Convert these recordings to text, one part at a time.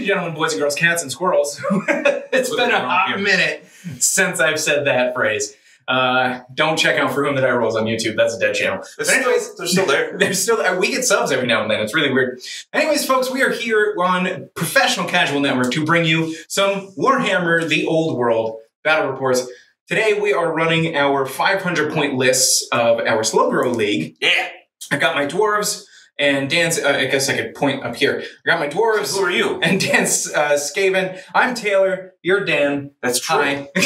and gentlemen, boys and girls, cats and squirrels. It's been a hot minute since I've said that phrase. Don't check out For Whom the Die Rolls on YouTube. That's a dead channel. But anyways, they're still there. They're still there. We get subs every now and then. It's really weird. Anyways, folks, we are here on Professional Casual Network to bring you some Warhammer The Old World battle reports. Today, we are running our 500-point lists of our Slow Grow League. Yeah. I got my dwarves. And Dan's, I guess I could point up here. I got my dwarves. Who are you? And Dan's Skaven. I'm Taylor. You're Dan. That's true.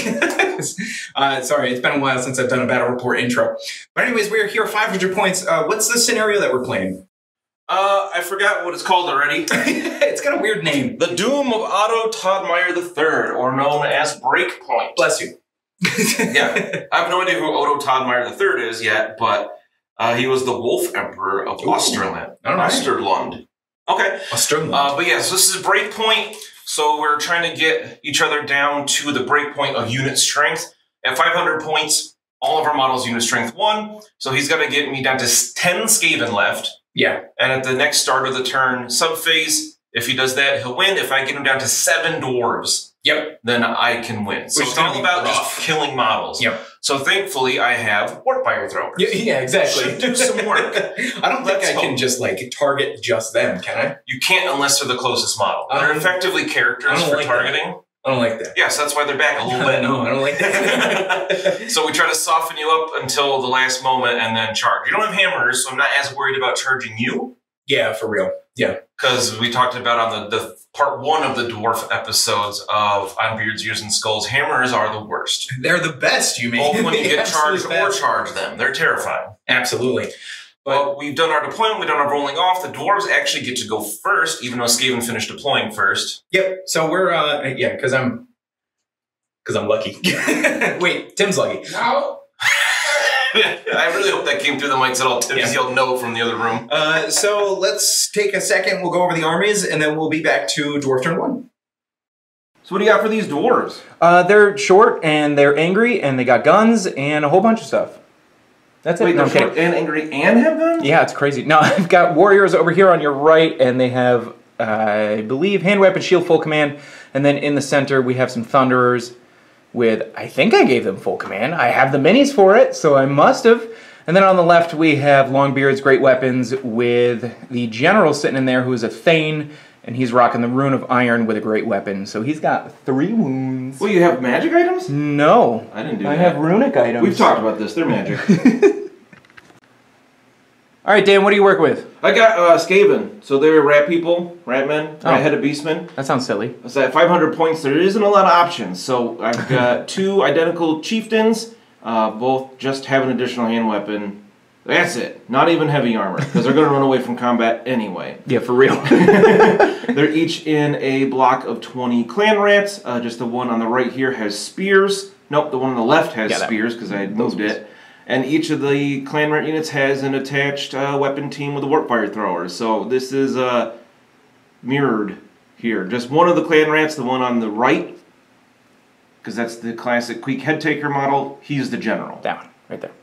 Hi. Sorry, it's been a while since I've done a battle report intro. But anyways, we're here 500 points. What's the scenario that we're playing? I forgot what it's called already. It's got a weird name. The Doom of Otto Toddmeyer III, or known as Breakpoint. Bless you. Yeah. I have no idea who Otto Toddmeyer III is yet, but... he was the Wolf Emperor of Osterland. Right. Osterlund. Okay. Osterlund. But yeah, so this is Breakpoint. So we're trying to get each other down to the breakpoint of unit strength. At 500 points, all of our models unit strength 1. So he's got to get me down to 10 Skaven left. Yeah. And at the next start of the turn, sub-phase, if he does that, he'll win. If I get him down to 7 dwarves, yep, then I can win. So it's all about just killing models. Yep. So thankfully, I have warp fire throwers. Yeah, exactly. Should do some work. I don't think I can just like target just them, can I? You can't unless they're the closest model. They're effectively characters for targeting. I don't like that. Yes, that's why they're back a little bit. No, I don't like that. So we try to soften you up until the last moment and then charge. You don't have hammers, so I'm not as worried about charging you. Yeah, for real. Yeah. Because we talked about on the part 1 of the dwarf episodes of On Beards, Ears, and Skulls, hammers are the worst. They're the best, you mean? Both when you get charged or charge them. They're terrifying. Absolutely. But we've done our deployment, we've done our rolling off. The dwarves actually get to go first, even though Skaven finished deploying first. Yep. So we're, yeah, because I'm lucky. Wait, Tim's lucky. No. I really hope that came through the mics at all. Tim yelled no from the other room. So let's take a second. We'll go over the armies, and then we'll be back to Dwarf Turn 1. So what do you got for these dwarves? They're short, and they're angry, and they got guns, and a whole bunch of stuff. That's it. Wait, they're short and angry and have guns? Yeah, it's crazy. No, I've got warriors over here on your right, and they have, I believe, hand weapon, shield, full command. And then in the center, we have some thunderers with, I think I gave them full command. I have the minis for it, so I must have. And then on the left, we have Longbeard's great weapons with the general sitting in there who is a Thane, and he's rocking the Rune of Iron with a great weapon. So he's got 3 wounds. Well, you have magic items? No. I didn't do that. I have runic items. We've talked about this. They're magic. All right, Dan, what do you work with? I got Skaven. So they're rat people, rat men, rat-headed beastmen. That sounds silly. So at 500 points, there isn't a lot of options. So I've got 2 identical chieftains, both just have an additional hand weapon. That's it. Not even heavy armor, because they're going to run away from combat anyway. Yeah, for real. They're each in a block of 20 clan rats. Just the one on the right here has spears. Nope, the one on the left has spears, because I had moved it. And each of the clan rat units has an attached weapon team with a warp fire thrower. So this is mirrored here. Just one of the clan rats, the one on the right, because that's the classic Queek head taker model. He's the general. That one, right there.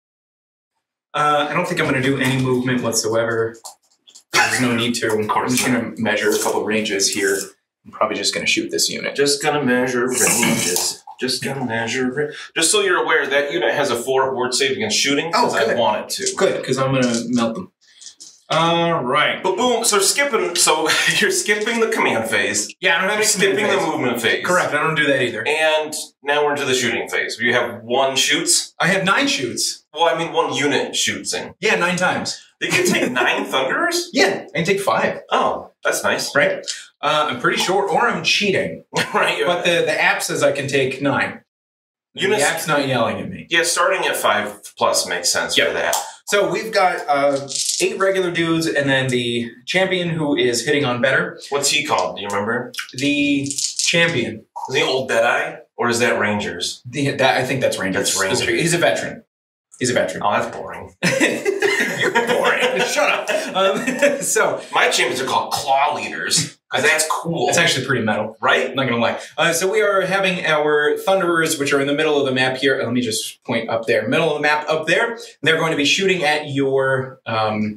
I don't think I'm going to do any movement whatsoever. There's no need to. Of course, I'm just going to measure a couple ranges here. I'm probably just going to shoot this unit. Just going to measure ranges. Just gonna measure it. Just so you're aware, that unit has a 4 ward save against shooting, because I want it to. Good, because I'm gonna melt them. Alright. But boom, so you're skipping the command phase. Yeah, I don't have any skipping the movement phase. Correct, I don't do that either. And now we're into the shooting phase. You have 1 shoots. I have 9 shoots. Well, I mean 1 unit shoots in. Yeah, 9 times. You can take 9 thunderers? Yeah, I can take 5. Oh, that's nice. Right? I'm pretty sure, or I'm cheating. Right. But the app says I can take 9. The app's not yelling at me. Yeah, starting at 5+ makes sense for that. So we've got 8 regular dudes, and then the champion who is hitting on better. What's he called? Do you remember? The champion. Is he Old Deadeye? Or is that Rangers? I think that's Rangers. That's Rangers. He's a veteran. He's a veteran. Oh, that's boring. You're boring. Shut up. So my champions are called Claw Leaders. Because that's cool. It's actually pretty metal. Right? I'm not going to lie. So we are having our Thunderers, which are in the middle of the map here. Let me just point up there. Middle of the map up there. They're going to be shooting at your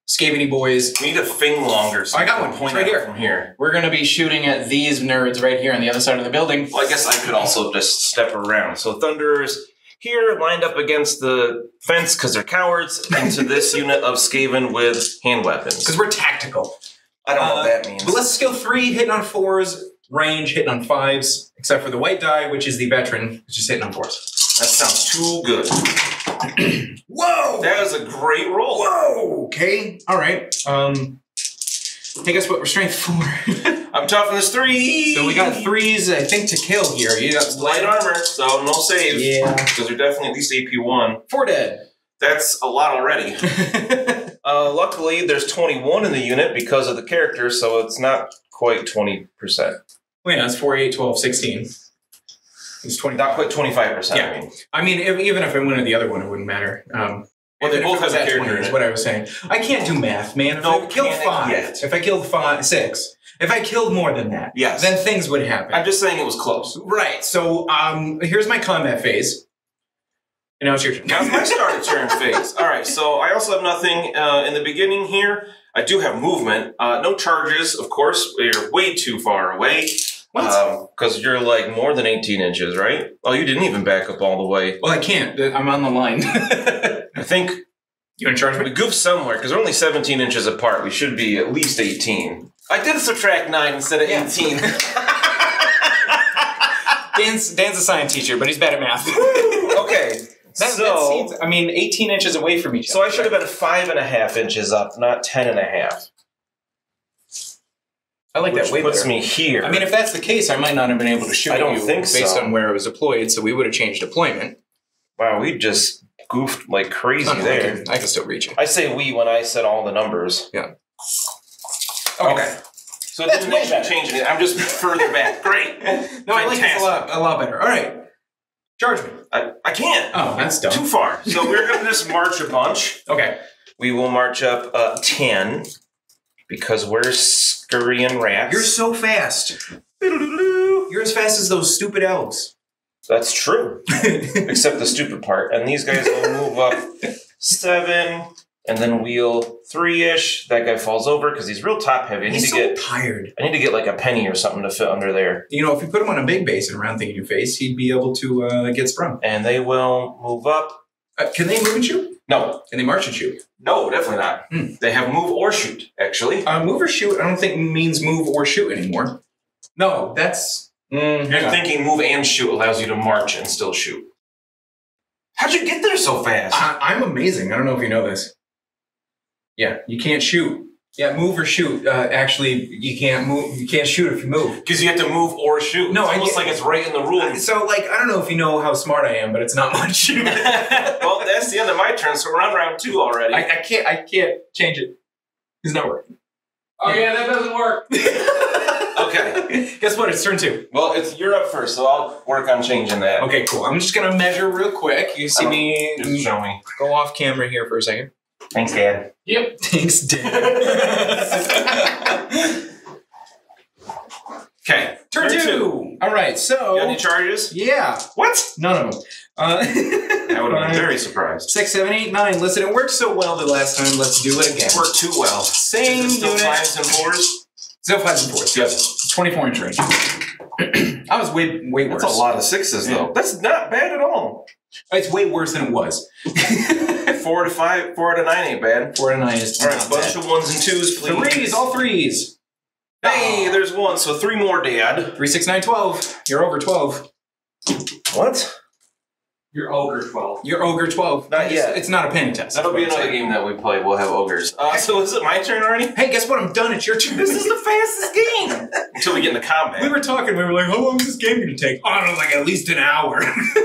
Skaveny boys. We need a thing longer. So I got one. Point right here. From here. We're going to be shooting at these nerds right here on the other side of the building. Well, I guess I could also just step around. So Thunderers here, lined up against the fence because they're cowards, into this unit of Skaven with hand weapons. Because we're tactical. I don't know what that means. But let's skill 3, hitting on 4s, range, hitting on 5s, except for the white die, which is the veteran, which is hitting on 4s. That sounds too good. Whoa! That was a great roll. Whoa! Okay. All right. Hey, guess what? We're strength 4. I'm toughness 3. So we got 3s, I think, to kill here. You got light armor, so no save. Yeah. Because they're definitely at least AP 1. 4 dead. That's a lot already. Luckily, there's 21 in the unit because of the character, so it's not quite 20%. Well, yeah, it's 4, 8, 12, 16. It's 20. Not quite 25%, yeah. I mean, even if I win the other one, it wouldn't matter. Well, they both have a character in is it. what I was saying. I can't do math, man. If I killed 5, if I killed 6, if I killed more than that, yes, then things would happen. I'm just saying it was close. Right. So here's my combat phase. And now it's your turn. Now's my start of turn phase. All right, so I also have nothing in the beginning here. I do have movement. No charges, of course. You're way too far away. Because you're like more than 18 inches, right? Oh, you didn't even back up all the way. Well, I can't. I'm on the line. I think... You want to charge me? We goofed somewhere, because we're only 17 inches apart. We should be at least 18. I did subtract 9 instead of 18. Dan's a science teacher, but he's bad at math. Okay. That seems, I mean, 18 inches away from each other. So I should have been 5.5 inches up, not 10.5. I like that way better. Puts me here. I mean, if that's the case, I might not have been able to shoot I don't you think based on where I was deployed, so we would have changed deployment. Wow, we just goofed like crazy there. I can still reach it. I say we when I said all the numbers. Yeah. Okay. So it didn't actually change anything. I'm just further back. Great. No, I like this a lot better. All right. Charge me. I can't. Oh, that's dumb. Too far. So we're going to just march a bunch. Okay. We will march up 10 because we're scurrying rats. You're so fast. You're as fast as those stupid elves. That's true. Except the stupid part. And these guys will move up 7 and then wheel 3-ish. That guy falls over because he's real top heavy. He's so tired. I need to get like a penny or something to fit under there. You know, if you put him on a big base and a round thing in your face, he'd be able to get sprung. And they will move up. Can they move and shoot? No. Can they march and shoot? No, definitely not. They have move or shoot, actually. Move or shoot, I don't think means move or shoot anymore. No, that's... You're thinking move and shoot allows you to march and still shoot. How'd you get there so fast? I'm amazing. I don't know if you know this. Yeah, you can't shoot. Yeah, move or shoot. Actually, you can't move. You can't shoot if you move. Because you have to move or shoot. No, it's almost like it's right in the rules. So, like, I don't know if you know how smart I am, but it's not much. Well, that's the end of my turn, so we're on round 2 already. I can't change it. It's not working. Oh yeah, that doesn't work. Okay. Guess what? It's turn 2. Well, you're up first, so I'll work on changing that. Okay, cool. I'm just gonna measure real quick. You see me? Just show me. Go off camera here for a second. Thanks, Dad. Yep. Thanks, Dad. Okay. Turn 2. All right. So. You got any charges? Yeah. What? None of them. I would have been very surprised. 6, 7, 8, 9. Listen, it worked so well the last time. Let's do it again. It worked too well. Same still unit. 5s and 4s? Still 5s and 4s. Yes. 24 inch range. I was way worse. That's a lot of 6s, though. That's not bad at all. It's way worse than it was. 4 to 5, 4 to 9 ain't bad. 4 to 9 is all right. A bunch of 1s and 2s, please. 3s, all 3s. Hey, there's 1, so 3 more, Dad. 3, 6, 9, 12. You're over 12. What? You're ogre 12. You're ogre 12. Not yet. It's not a penny test. That'll be another game that we play. We'll have ogres. So is it my turn already? Hey, guess what? I'm done. It's your turn. This is the fastest game. Until we get into combat. We were talking. We were like, how long is this game going to take? Oh, I don't know, like at least an hour.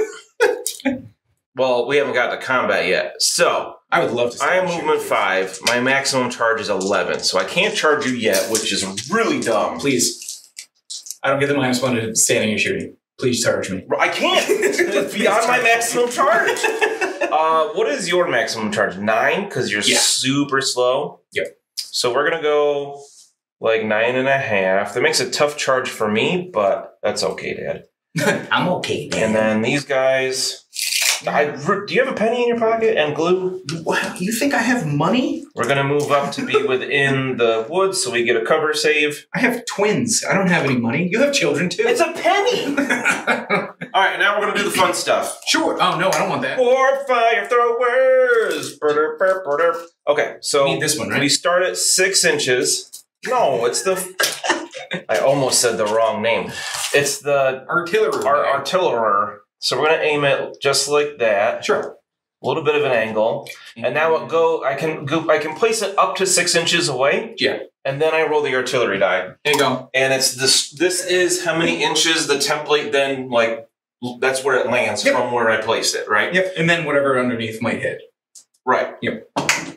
Well, we haven't got to combat yet. So I would love to. I am movement 5. My maximum charge is 11, so I can't charge you yet, which is really dumb. Please. I don't get the -1 to standing and shooting. Please charge me. I can't. It's beyond my maximum charge. What is your maximum charge? 9? Because you're super slow? Yep. So we're going to go like 9.5. That makes a tough charge for me, but that's okay, Dad. I'm okay, Dad. And then these guys Do you have a penny in your pocket and glue? What? You think I have money? We're going to move up to be within the woods so we get a cover save. I have twins. I don't have any money. You have children, too. It's a penny! All right, now we're going to do the fun stuff. Sure. Oh, no, I don't want that. 4 fire throwers! Okay, so you need this one, right? We start at 6 inches. No, it's the... I almost said the wrong name. It's the... Artillerer. So we're going to aim it just like that. Sure. A little bit of an angle. And now I can place it up to 6 inches away. Yeah. And then I roll the artillery die. There you go. And it's this is how many inches the template then, like, that's where it lands from where I placed it, right? Yep. And then whatever underneath might hit. Right. Yep.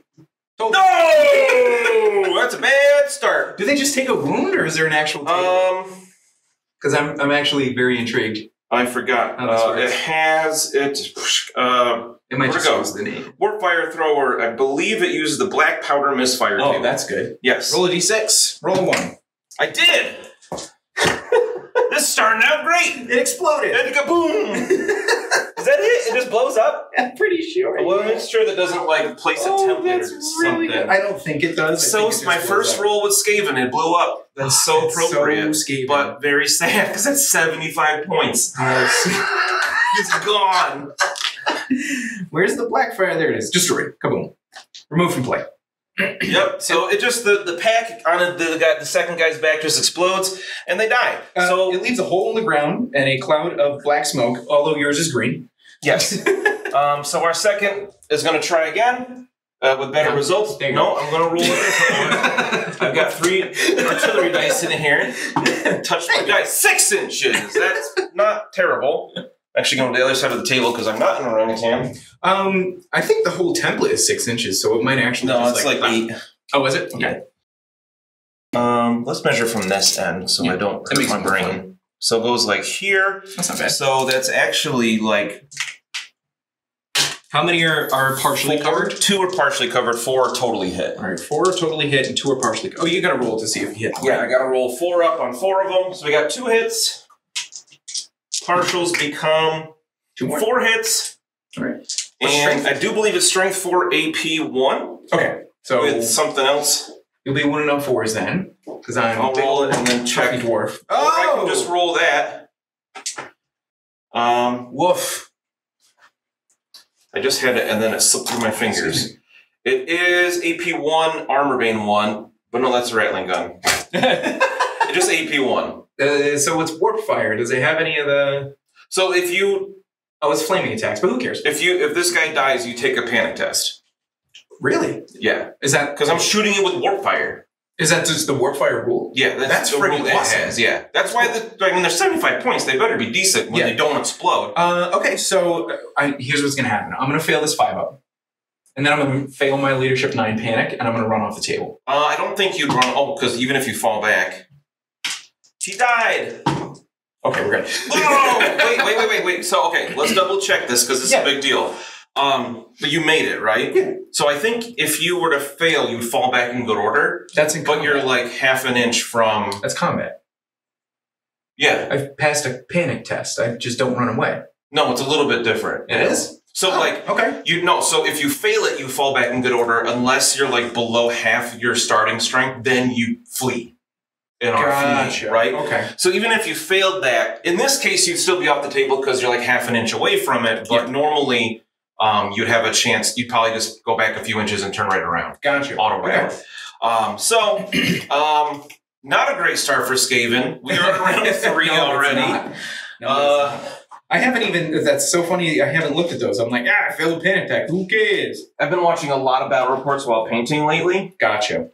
No! That's a bad start. Do they just take a wound, or is there an actual table? Because I'm actually very intrigued. I forgot. It has it. It might just use the name. Warp fire thrower. I believe it uses the black powder misfire. Oh, that's good. Yes. Roll a d6. Roll a 1. I did. This is starting out great. It exploded. And kaboom! Is that it? It just blows up? I'm pretty sure. Well, make sure that doesn't like place a template or something. Good. I don't think it does. So my first roll with Skaven, it blew up. That's so appropriate, but very sad because that's 75 points. It's gone. Where's the black fire? There it is. Destroyed. Kaboom. Remove from play. Yep. So it just the pack on the second guy's back just explodes and they die. So it leaves a hole in the ground and a cloud of black smoke. Although yours is green. Yes. So our second is going to try again with better results. No, I'm going to roll it. I've got 3 artillery dice sitting here. Touch my dice 6 inches. That's not terrible. Actually going to the other side of the table because I'm not an orangutan. I think the whole template is 6 inches, so it might actually. No, it's like 8. Oh, is it? Okay. Let's measure from this end so I don't hurt my brain. So it goes like here. That's not bad. So that's actually like. How many are partially covered? 2 are partially covered. 4 are totally hit. All right, 4 are totally hit and 2 are partially covered. Oh, you got to roll to see if you hit. Yeah, I got to roll 4 up on 4 of them. So we got 2 hits. Partials become 4 hits. All right. And I do believe it's strength 4 AP 1. Okay. So with something else. You'll be 1 and 4s then. Because I'll roll it and then check dwarf. Oh! I can just roll that. Woof. I just had it and then it slipped through my fingers. It is AP 1, Armor Bane 1. But no, that's a Rattling gun. It's just AP 1. So it's warp fire. Does it have any of the? So if you, it's flaming attacks, but who cares? If this guy dies, you take a panic test. Really? Yeah. Is that because I'm shooting it with warp fire? Is that just the warp fire rule? Yeah, that's the rule it has. Yeah, that's why there's 75 points. They better be decent when they don't explode. Okay, so here's what's gonna happen. I'm gonna fail this 5-up. And then I'm going to fail my leadership 9 panic, and I'm going to run off the table. I don't think you'd run. Oh, because even if you fall back, he died. Okay, we're good. Oh, wait. So, okay, let's double check this because this is a big deal. But you made it, right? Yeah. So I think if you were to fail, you'd fall back in good order. That's in combat. But you're like half an inch from. That's combat. Yeah. I've passed a panic test. I just don't run away. No, it's a little bit different. It is? So so if you fail it, you fall back in good order unless you're like below half your starting strength, then you flee. Right? Okay. So even if you failed that, in this case, you'd still be off the table because you're like half an inch away from it. But normally, you'd have a chance. You'd probably just go back a few inches and turn right around. Gotcha. Automatic. Okay. Not a great start for Skaven. We are around 3 already. I haven't even, that's so funny, I haven't looked at those. I'm like, I failed a panic attack, who cares? I've been watching a lot of battle reports while painting lately. Gotcha.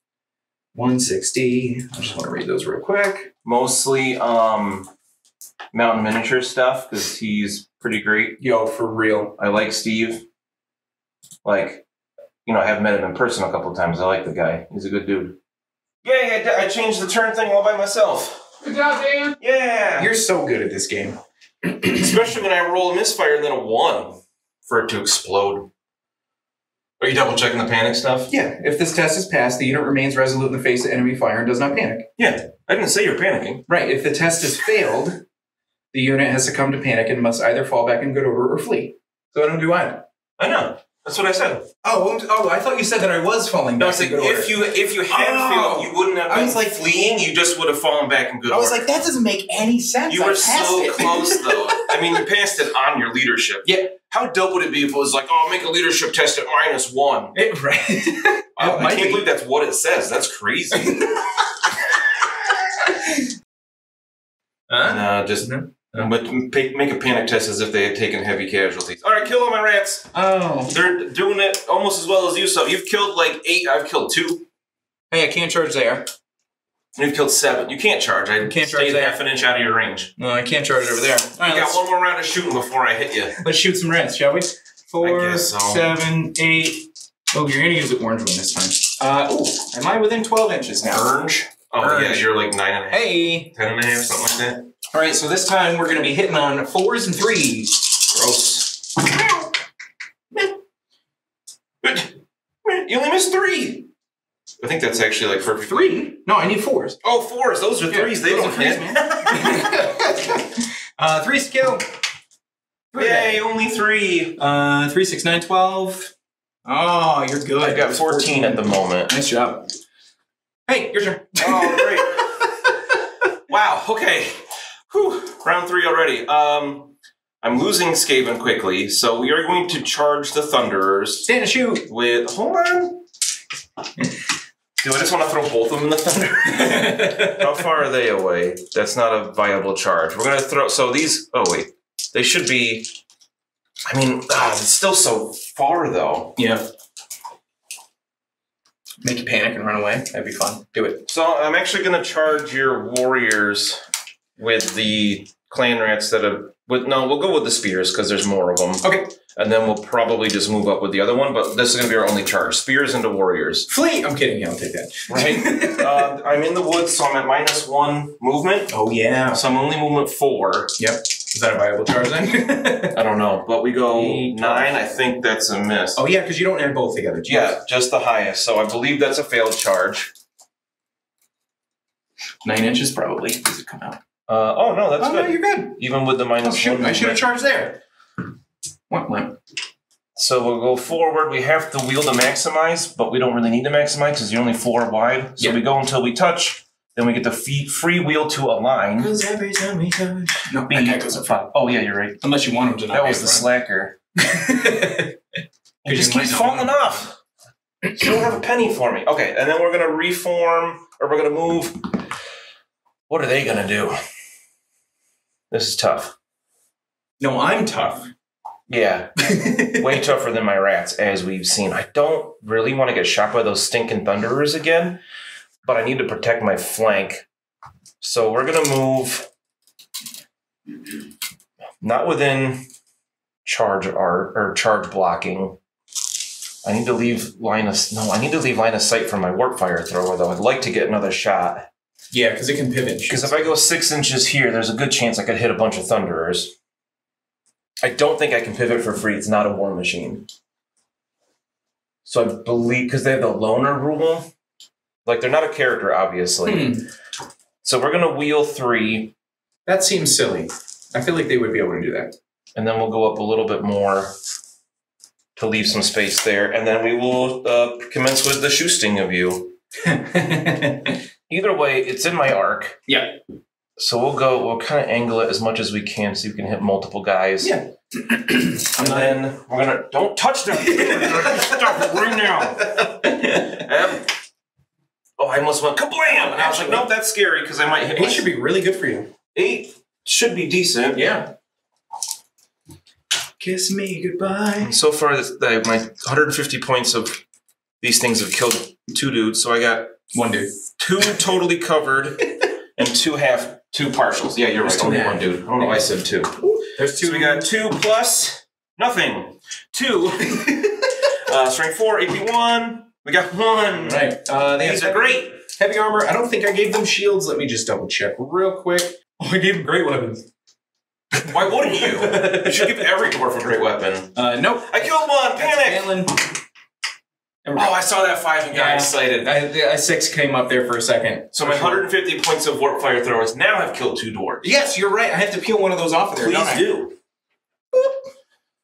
160, I just want to read those real quick. Mostly Mountain Miniature stuff, because he's pretty great. Yo, for real. I like Steve. Like, I have met him in person a couple of times. I like the guy. He's a good dude. Yeah, I changed the turn thing all by myself. Good job, Dan. Yeah. You're so good at this game. Especially when I roll a misfire and then a 1 for it to explode. Are you double checking the panic stuff? Yeah. If this test is passed, the unit remains resolute in the face of enemy fire and does not panic. Yeah. I didn't say you're panicking. Right. If the test is failed, the unit has succumbed to panic and must either fall back in good order or flee. So I don't do either. I know. That's what I said. Oh, I thought you said that I was falling back. No, I said if you had failed, you wouldn't have been like fleeing. You just would have fallen back in good order. I was like, that doesn't make any sense. You were so close, though. I mean, you passed it on your leadership. Yeah. How dope would it be if it was like, oh, make a leadership test at -1? Right. I can't believe that's what it says. That's crazy. Just but make a panic test as if they had taken heavy casualties. All right, kill all my rats. Oh. They're doing it almost as well as you, so you've killed like 8. I've killed 2. Hey, I can't charge there. You've killed 7. You can't charge. I can't charge stayed half an inch out of your range. No, I can't charge over there. All right, got one more round of shooting before I hit you. Let's shoot some rats, shall we? 4, I guess so. 7, 8. Oh, you're going to use the orange one this time. Am I within 12 inches now? Orange? Oh, yeah, you're like 9.5. Hey. 10.5, something like that. All right, so this time we're going to be hitting on 4s and 3s. Gross. You only missed 3. I think that's actually like for 3? No, I need 4s. Oh, 4s. Those are 3s. They don't hit. Man. 3's kill. Yay, only 3. 3, 6, 9, 12. Oh, you're good. I've got 14 at the moment. Nice job. Hey, your turn. Oh, great. Wow, okay. Whew. Round 3 already. I'm losing Skaven quickly, so we are going to charge the Thunderers. Stand and shoot. With, hold on. Do I just want to throw both of them in the Thunder? How far are they away? That's not a viable charge. We're going to throw, so these, oh wait. They should be, I mean, it's still so far though. Yeah. Make you panic and run away. That'd be fun. Do it. So I'm actually going to charge your warriors with the clan rats that have, no, we'll go with the spears because there's more of them. Okay. And then we'll probably just move up with the other one, but this is going to be our only charge. Spears into warriors. Flee! I'm kidding. Yeah, I'll take that. Right? I'm in the woods, so I'm at -1 movement. Oh, yeah. So I'm only movement 4. Yep. Is that a viable charge then? I don't know, but we go 9. I think that's a miss. Oh, yeah, because you don't add both together. Yeah, just the highest. So I believe that's a failed charge. 9 inches probably. Does it come out? Oh, no, that's good. No, you're good. Even with the -1. I should have charged there. What? So we'll go forward. We have the wheel to maximize, but we don't really need to maximize because you're only 4 wide. So we go until we touch. Then we get the free wheel to align. Because every time we touch. No, that guy goes at 5. Oh, yeah, you're right. Unless you want him to not. That was the slacker. It just keeps falling off. You don't have a penny for me. Okay, and then we're going to reform, or we're going to move. What are they going to do? This is tough. No, I'm tough. Yeah, way tougher than my rats, as we've seen. I don't really want to get shot by those stinking Thunderers again, but I need to protect my flank. So we're going to move not within charge art or charge blocking. I need to leave line of sight for my warp fire thrower, though. I'd like to get another shot. Yeah, because it can pivot. Because if I go 6 inches here, there's a good chance I could hit a bunch of Thunderers. I don't think I can pivot for free. It's not a war machine. So I believe, because they have the loner rule, like they're not a character, obviously. So we're going to wheel 3. That seems silly. I feel like they would be able to do that. And then we'll go up a little bit more to leave some space there. And then we will commence with the shooting of you. Either way, it's in my arc. Yeah. So we'll kind of angle it as much as we can so you can hit multiple guys. Yeah. And then we're going to, don't touch them. Stop it right now. Oh, I almost went kablam. And I was like, nope, that's scary because I might hit 8 should be really good for you. 8 should be decent. Yeah. Kiss me goodbye. And so far, my 150 points of these things have killed 2 dudes. So I got 1 dude. 2 totally covered and 2 partials. Yeah, you're right. Only 1 dude. I don't know why I said 2. There's 2. So we got 2 plus nothing. 2. Strength 4, AP 1. We got 1. Right. These are great. Heavy armor. I don't think I gave them shields. Let me just double check real quick. Oh, I gave them great weapons. Why wouldn't you? You should give every dwarf a great weapon. Nope. I killed 1. Panic. Oh, I saw that 5 and got excited. A 6 came up there for a second. So my 150 points of warp fire throwers now have killed 2 dwarves. Yes, you're right. I have to peel one of those off of there. Please do.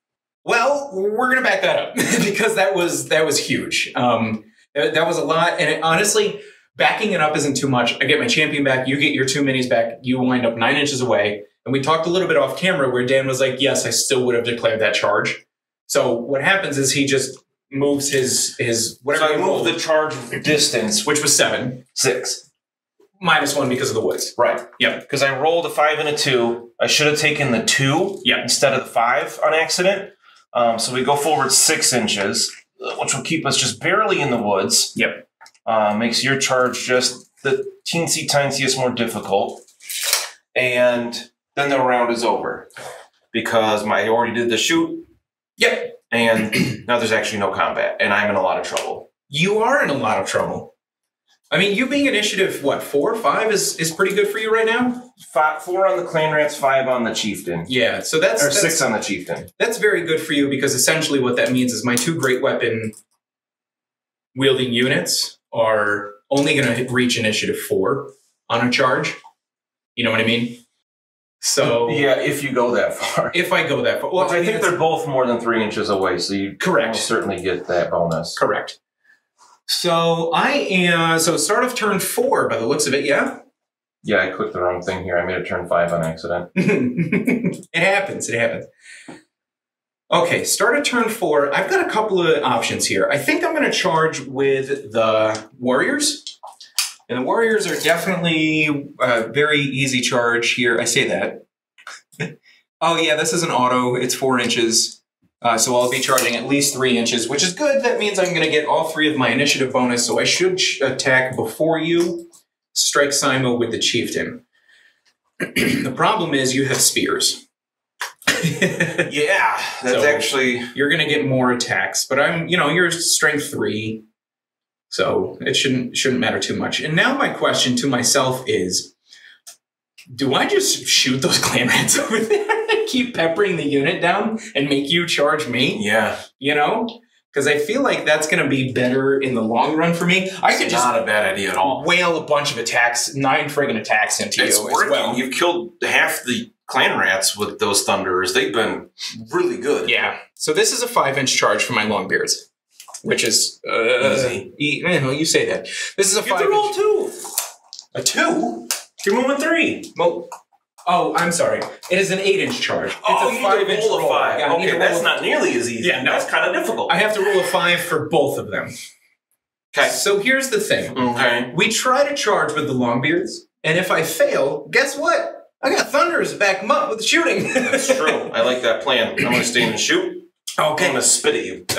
Well, we're gonna back that up because that was huge. That was a lot, and honestly, backing it up isn't too much. I get my champion back, you get your 2 minis back, you wind up 9 inches away. And we talked a little bit off camera where Dan was like, yes, I still would have declared that charge. So what happens is he just moves his whatever. So I moved the charge distance, which was 7. 6. -1 because of the woods. Right. Yep. Because I rolled a 5 and a 2. I should have taken the 2 instead of the 5 on accident. So we go forward 6 inches, which will keep us just barely in the woods. Yep. Makes your charge just the teensy-tiniest more difficult. And then the round is over. Because I already did the shoot. Yep. And now there's actually no combat. And I'm in a lot of trouble. You are in a lot of trouble. I mean, you being initiative, what, 4 or 5 is pretty good for you right now? 4 on the clan rats, 5 on the chieftain. Yeah, so that's... Or 6 on the chieftain. That's very good for you because essentially what that means is my 2 great weapon wielding units are only going to reach initiative 4 on a charge. You know what I mean? So... Yeah, if you go that far. If I go that far. Well, I think they're both more than 3 inches away, so you correct. Certainly get that bonus. Correct. So so start of turn 4 by the looks of it, yeah? Yeah, I clicked the wrong thing here. I made a turn 5 on accident. It happens. Okay, start of turn 4. I've got a couple of options here. I think I'm going to charge with the warriors. And the warriors are definitely a very easy charge here. I say that. Oh yeah, this is an auto. It's 4 inches. So I'll be charging at least 3 inches, which is good. That means I'm going to get all 3 of my initiative bonus, so I should attack before you. Strike Simo with the chieftain. The problem is you have spears. Yeah, that's actually... You're going to get more attacks, but you're strength 3, so it shouldn't matter too much. And now my question to myself is, do I just shoot those clan rats over there? Keep peppering the unit down and make you charge me? Yeah. You know? Because I feel like that's going to be better in the long run for me. I could just not a bad idea at all. Whale a bunch of attacks, 9 friggin' attacks into it's you working. as well. You've killed half the clan rats with those thunderers. They've been really good. Yeah. So this is a 5-inch charge for my longbeards, which is easy. You say that. This is a 5-inch. You have to roll 2. A 2? You're moving 3. Well. Oh, I'm sorry. It is an 8-inch charge. It's a 5-inch roll. 5. Yeah, okay, that's not nearly as easy. Yeah, no. That's kind of difficult. I have to roll a 5 for both of them. Okay. So here's the thing. Okay. We try to charge with the longbeards, and if I fail, guess what? I got thunders to back them up with the shooting. That's true. I like that plan. I'm going to stay in and shoot. Okay. I'm going to spit at you.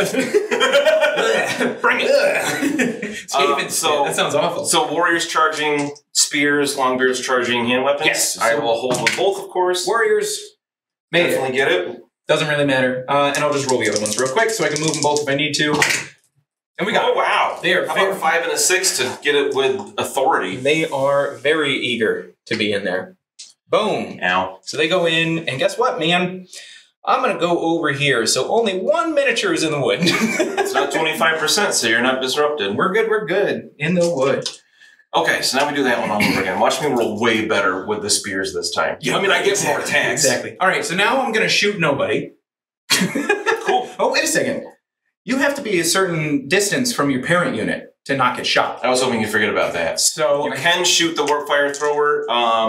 Bring it. So that sounds awful. So warriors charging spears, longbeards charging hand weapons? Yes. I will hold with both, of course. Warriors made definitely get it. Doesn't really matter. And I'll just roll the other ones real quick so I can move them both if I need to. And we got Oh, wow. They are How about a 5 and a 6 to get it with authority? They are very eager to be in there. Boom. Ow. So they go in, and guess what, man? I'm going to go over here, so only 1 miniature is in the wood. It's not 25%, so you're not disrupted. We're good. In the wood. Okay, so now we do that one all over again. Watch me roll way better with the spears this time. Yeah, I mean, I get more attacks. Exactly. All right, so now I'm going to shoot nobody. Cool. Oh, wait a second. You have to be a certain distance from your parent unit to not get shot. I was hoping you'd forget about that. So you can shoot the warp fire thrower.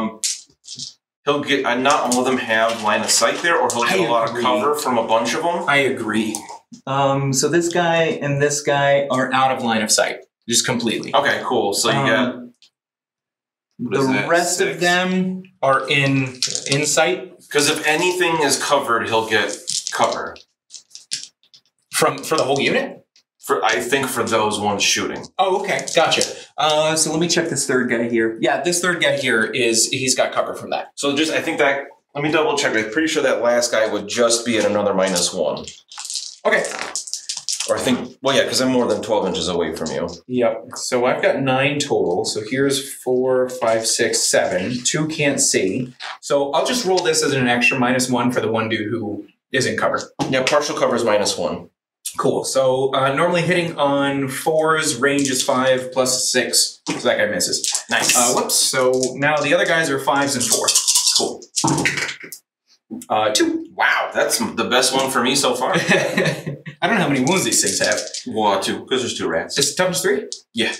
He'll get, not all of them have line of sight there, or he'll get a lot of cover from a bunch of them. I agree. So this guy and this guy are out of line of sight. Just completely. Okay, cool. So you got... The rest 6? Of them are in sight. Because if anything is covered, he'll get cover. For the whole unit? I think for those ones shooting. Oh, okay. Gotcha. So let me check this third guy here. Yeah, this third guy here he's got cover from that. So I think that, let me double check. I'm pretty sure that last guy would just be at another -1. Okay. Or I think, well, yeah, because I'm more than 12 inches away from you. Yep. So I've got 9 total. So here's 4, 5, 6, 7. 2 can't see. So I'll just roll this as an extra -1 for the one dude who is in cover. Yeah, partial cover is -1. Cool. So normally hitting on 4s, range is 5 plus 6. So that guy misses. Nice. Whoops. So now the other guys are 5s and 4s. Cool. 2. Wow, that's the best one for me so far. I don't know how many wounds these things have. Well, 2, because there's 2 rats. It's toughness 3? Yeah.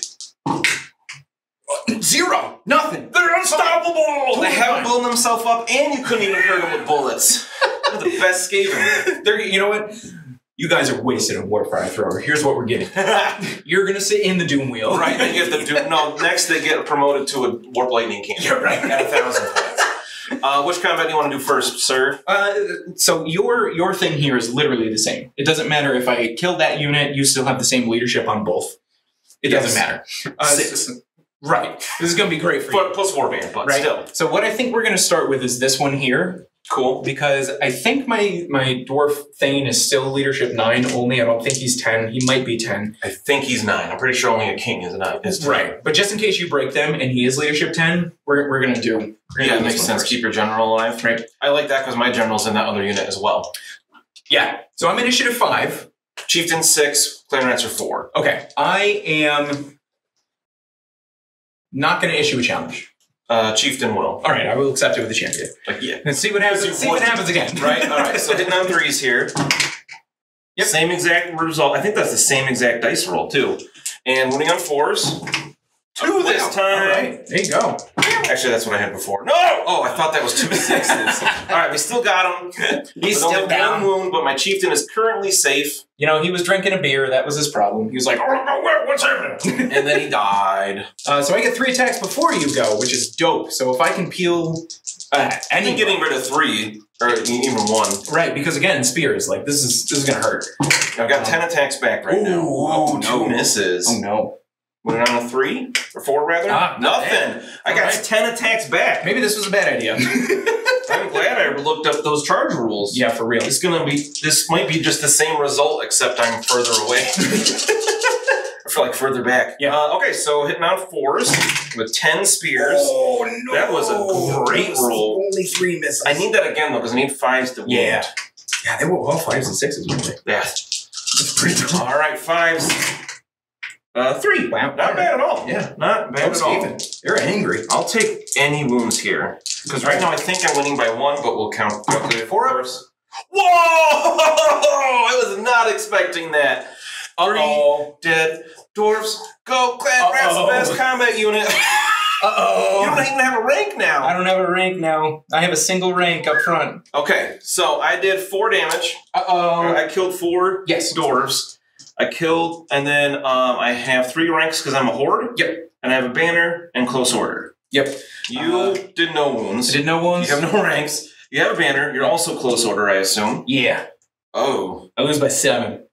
0! Nothing! They're unstoppable! They haven't blown themselves up, and you couldn't even hurt them with bullets. They're the best Skaven. You know what? You guys are wasted on Warp Fire Thrower. Here's what we're getting. You're going to sit in the Doom Wheel. Right, they get the Doom... No, next they get promoted to a Warp Lightning Cannon. You're right. At 1,000 points. Which combat do you want to do first, sir? So your thing here is literally the same. It doesn't matter if I kill that unit, you still have the same leadership on both. It doesn't matter. 6. Right. This is going to be great for you. Plus Warband, but right? still. So what I think we're going to start with is this one here. Cool. Because I think my dwarf Thane is still leadership 9 only. I don't think he's 10. He might be 10. I think he's 9. I'm pretty sure only a king is 9. Is 10. Right. But just in case you break them and he is leadership 10, we're going to do... Yeah, it makes sense. First. Keep your general alive. Right. I like that because my general's in that other unit as well. Yeah. So I'm initiative 5. Chieftain 6. Clan Rats are 4. Okay. I am not going to issue a challenge. Chieftain will. All right, I will accept it with the champion. Yeah. Let's see what happens. See what happens again. Right. All right. So hitting on 3s here. Yep. Same exact result. I think that's the same exact dice roll too. And winning on 4s. 2 this time. All right. There you go. Actually, that's what I had before. No! Oh, I thought that was 2 6s. All right, we still got him. He's still down. 1 wound, but my chieftain is currently safe. You know, he was drinking a beer. That was his problem. He was like, "Oh no, what's happening?" And then he died. So I get 3 attacks before you go, which is dope. So if I can peel any getting rid of 3 or even 1, right? Because again, spears. Like this is gonna hurt. I've got 10 attacks back right now. Oh, 2 misses. Oh no. Went on a 3 or 4 rather. Nothing. Man. I got 10 attacks back. Maybe this was a bad idea. I'm glad I looked up those charge rules. Yeah, for real. This might be just the same result, except I'm further away. I feel like further back. Yeah. Okay, so hitting on 4s with 10 spears. Oh no! That was a great roll. Only 3 misses. I need that again though, because I need 5s to win. Yeah. Yeah, they were all 5s and 6s, weren't they? Yeah. That's pretty cool. All right, 5s. 3. Wow. Not bad at all. Yeah. Not bad at all. You're angry. I'll take any wounds here. Because right now I think I'm winning by 1, but we'll count 4 hours. Whoa! I was not expecting that. 3 dead dwarfs. Go, Clan Rats, the best combat unit. Uh-oh. You don't even have a rank now. I don't have a rank now. I have a single rank up front. Okay, so I did 4 damage. Uh-oh. I killed 4 dwarves. I killed, and then I have 3 ranks because I'm a horde. Yep. And I have a banner and close order. Yep. You did no wounds. I did no wounds. You have no ranks. You have a banner. You're also close order, I assume. Yeah. Oh. I lose by 7.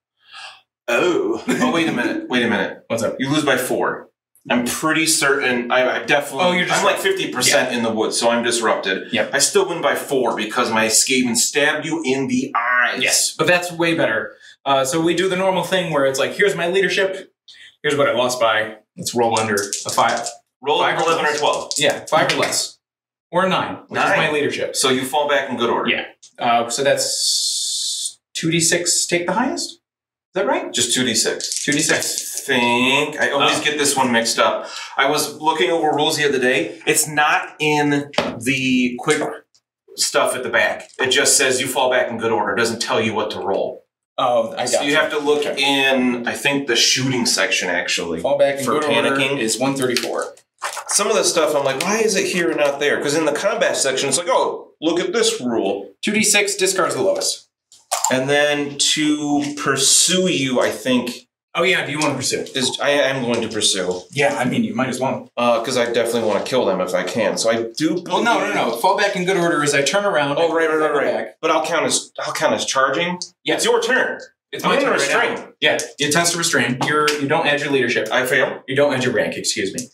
Oh. Oh, wait a minute. Wait a minute. What's up? You lose by 4. I'm pretty certain. I definitely. Oh, you're just. I'm like 50% in the woods, so I'm disrupted. Yep. I still win by 4 because my Skaven stabbed you in the eyes. Yes, but that's way better. So we do the normal thing where it's like, here's my leadership. Here's what I lost by. Let's roll under a 5. Roll 5 11 or 12. Yeah, 5 or less. Or a 9, which is my leadership. So you fall back in good order. Yeah. So that's 2d6 take the highest? Is that right? Just 2d6. 2d6. I always get this one mixed up. I was looking over rules the other day. It's not in the quick stuff at the back. It just says you fall back in good order. It doesn't tell you what to roll. Oh, I got So you have to look in, I think, the shooting section, actually. Fall back in for good panicking. order is 134. Some of the stuff, I'm like, why is it here and not there? Because in the combat section, it's like, oh, look at this rule. 2d6 discards the lowest. And then to pursue you, I think... Oh, yeah, do you want to pursue? I am going to pursue. Yeah, I mean, you might as well. Because I definitely want to kill them if I can. So I do believe... Well, no. Fall back in good order is I turn around. Oh, right. But I'll count as charging? Yeah. It's your turn. It's my turn restrain. Right, yeah, it tends to restrain. You don't add your leadership. I fail? You don't add your rank, excuse me.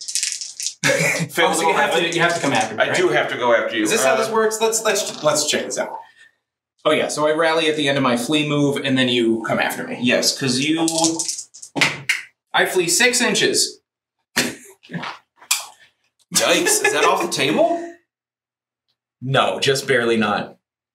Fail so you have to come after me, I do have to go after you. Is this how this works? Let's check this out. Oh yeah, so I rally at the end of my flee move, and then you come after me. Yes, because you... I flee 6 inches. Yikes, is that off the table? No, just barely not.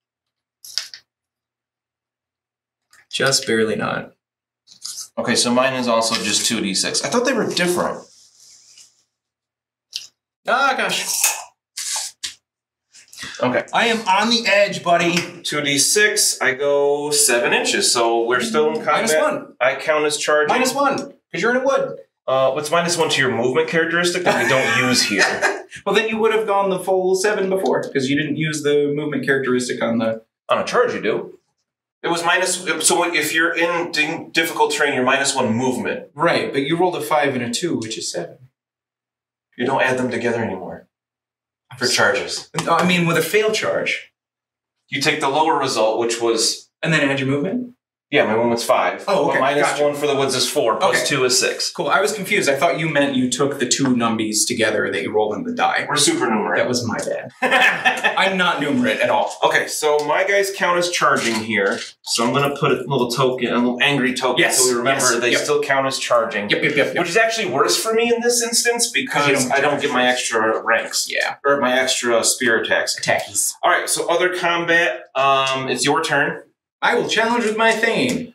Just barely not. Okay, so mine is also just 2d6. I thought they were different. Ah, gosh. Okay. I am on the edge, buddy. 2d6. I go 7 inches, so we're still in combat. -1. I count as charging. -1, because you're in a wood. What's -1 to your movement characteristic that we don't use here? Well, then you would have gone the full 7 before, because you didn't use the movement characteristic on the... On a charge, you do. It was so if you're in difficult terrain, you're -1 movement. Right, but you rolled a 5 and a 2, which is 7. You don't add them together anymore for charges. I mean, with a fail charge. You take the lower result, which was... And then add your movement? Yeah, my movement's 5. Oh, okay. -1 for the woods is 4, plus 2 is 6. Cool. I was confused. I thought you meant you took the 2 numbies together that you rolled in the die. We're supernumerate. That was my bad. I'm not numerate at all. Okay, so my guys count as charging here. So I'm going to put a little token, a little angry token, so we remember they still count as charging. Yep. Which is actually worse for me in this instance because I don't get my extra ranks. Yeah. Or my extra spear attacks. Attackies. All right, so other combat. It's your turn. I will challenge with my Thane.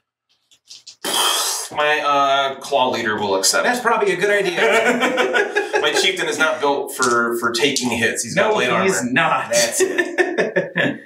My claw leader will accept. That's probably a good idea. My chieftain is not built for taking hits. He's got plate armor. No, he's not. That's it.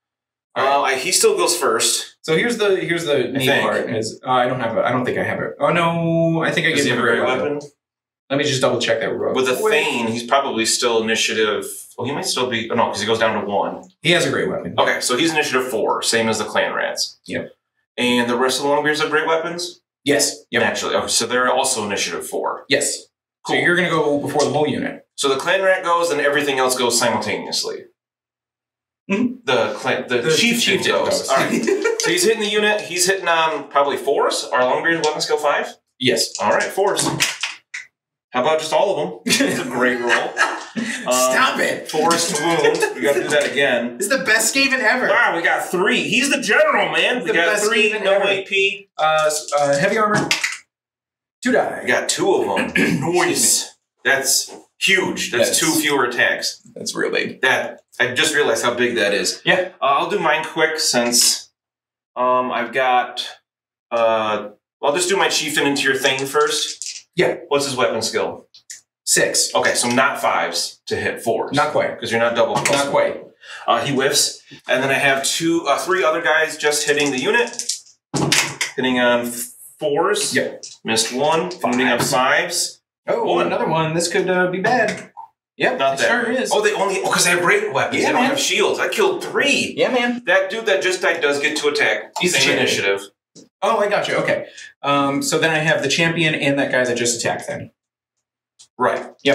He still goes first. So here's the neat part. Is I don't think I have it. Oh no, I think I give him a great weapon. Let me just double check that real quick. With a Thane, he's probably still initiative. Well, he might still be. Oh no, because he goes down to 1. He has a great weapon. Okay, so he's initiative 4, same as the clan rats. Yep. And the rest of the Longbeards have great weapons? Yes. Yep. Naturally. Okay, so they're also initiative 4. Yes. Cool. So you're going to go before the whole unit. So the clan rat goes, and everything else goes simultaneously. Mm-hmm. The chieftain goes. All right. So he's hitting the unit. He's hitting on probably 4s. Our Longbeard's weapon skill 5? Yes. All right, 4s. How about just all of them? It's a great roll. Stop it! Forest wound. We got to do that again. This is the best Skaven ever. Wow, we got 3. He's the general, man. We got 3, no AP. Heavy armor. 2 die. We got 2 of them. Nice. That's huge. That's 2 fewer attacks. That's real big. I just realized how big that is. Yeah. I'll do mine quick since I've got... I'll just do my chieftain into your thing first. Yeah. What's his weapon skill? 6. Okay, so not 5s to hit 4s. Not quite. Because you're not double plus. Not quite. He whiffs. And then I have 3 other guys just hitting the unit. Hitting on 4s. Yep. Missed 1. Hitting on 5s. Oh, another one. This could be bad. Yep, not that. Sure is. Oh, because they have great weapons. Yeah, they don't have shields. I killed 3. Yeah, man. That dude that just died does get to attack. He's same initiative. Oh, I got you. Okay. So then I have the champion and that guy that just attacked then. Right. Yep.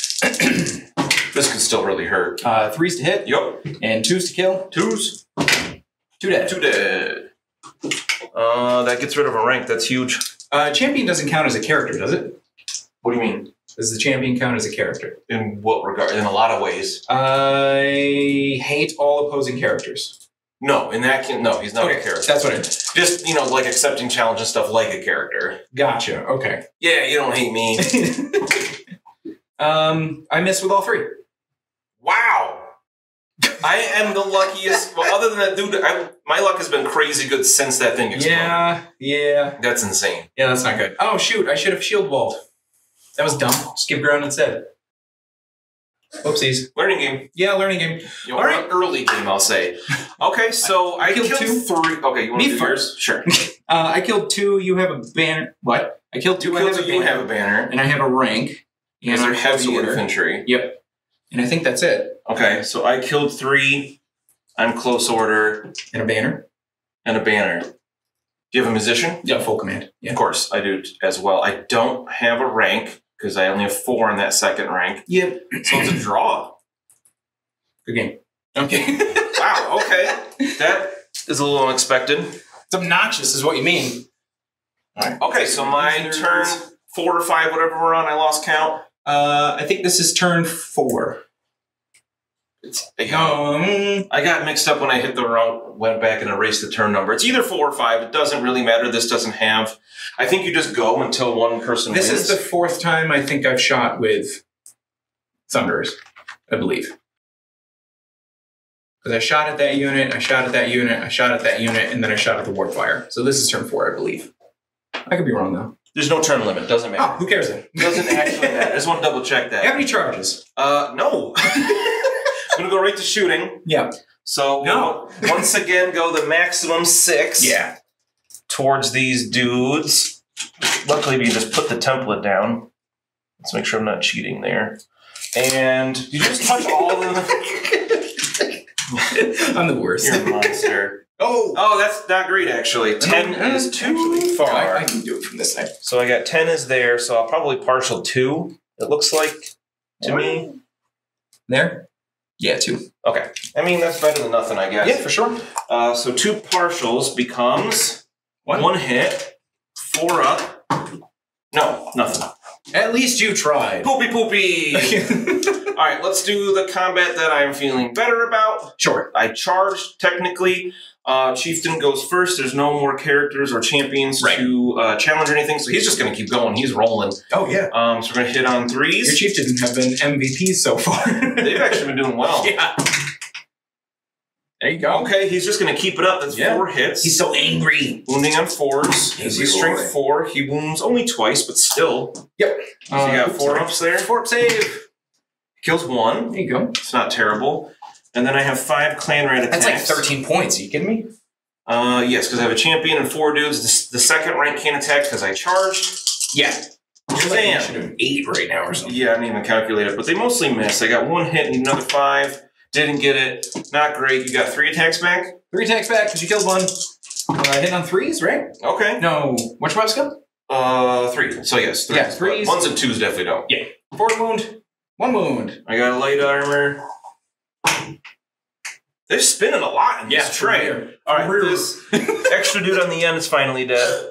This could still really hurt. 3s to hit. Yep. And 2s to kill. 2s. 2 dead. 2 dead. That gets rid of a rank. That's huge. Champion doesn't count as a character, does it? What do you mean? Does the champion count as a character? In what regard? In a lot of ways. I hate all opposing characters. No, he's not a character. That's what I meant. Just, like accepting challenge and stuff like a character. Gotcha. Okay. Yeah, you don't hate me. I missed with all 3. Wow. I am the luckiest. Well, other than that dude, my luck has been crazy good since that thing exploded. Yeah. That's insane. Yeah, that's not good. Oh, shoot. I should have shield walled. That was dumb. Skip ground instead. Whoopsies. Learning game. Yeah, learning game. All right. Early game, I'll say. Okay, so I killed 2. 3. Okay, you want to do first? Sure. I killed 2. You have a banner. What? I killed 2. You have a banner. And I have a rank. And they're heavy infantry. Yep. And I think that's it. Okay, so I killed 3. I'm close order. And a banner. And a banner. Do you have a musician? Yeah, full command. Yeah. Of course, I do as well. I don't have a rank because I only have 4 in that second rank. Yep. So it's a draw. Good game. Okay. Wow, okay. That is a little unexpected. It's obnoxious is what you mean. All right. Okay, so my turn 4 or 5, whatever we're on, I lost count. I think this is turn 4. I got mixed up when I hit the wrong, went back and erased the turn number. It's either 4 or 5. It doesn't really matter. This doesn't have. I think you just go until one person wins. This is the 4th time I think I've shot with Thunderers, I believe. Because I shot at that unit, I shot at that unit, I shot at that unit, and then I shot at the Warpfire. So this is turn 4, I believe. I could be wrong, though. There's no turn limit. Doesn't matter. Oh, who cares then? Doesn't actually matter. I just want to double check that. Do you have any charges? No. gonna go right to shooting. Yeah. So once again, go the maximum 6. Yeah. Towards these dudes. Luckily, we just put the template down. Let's make sure I'm not cheating there. And did you just touch all of them? I'm the worst. You're a monster. Oh, that's not great, actually. 10 is too far. I can do it from this side. So I got 10 is there, so I'll probably partial 2, it looks like, to me. There? Yeah, 2. Okay. I mean, that's better than nothing, I guess. Yeah, for sure. So 2 partials becomes 1 hit, 4 up. No, nothing. At least you tried. Poopy poopy! Alright, let's do the combat that I'm feeling better about. Sure. I charged, technically. Chieftain goes first. There's no more characters or champions to challenge or anything, so he's just going to keep going. He's rolling. Oh, yeah. So we're going to hit on 3s. Your Chieftain have been MVPs so far. They've actually been doing well. Yeah. There you go. Okay, he's just going to keep it up. That's 4 hits. He's so angry. Wounding on 4s. He's strength 4. He wounds only twice, but still. Yep. So you got 4 ups there. 4 up save. Kills 1. There you go. It's not terrible. And then I have 5 clan rat attacks. That's like 13 points. Are you kidding me? Yes, because I have a champion and 4 dudes. The second rank can't attack because I charged. Yeah. Damn. Like you should have 8 right now or something. Yeah, I didn't even calculate it, but they mostly miss. I got 1 hit, need another 5. Didn't get it. Not great. You got 3 attacks back? 3 attacks back because you killed 1. Hitting on 3s, right? Okay. No. Which reps go? 3. So yes, 3. Yeah, 3s. 1s and 2s definitely don't. Yeah. 4 wound. 1 wound. I got a light armor. They're spinning a lot in this tray. Alright, this extra dude on the end is finally dead.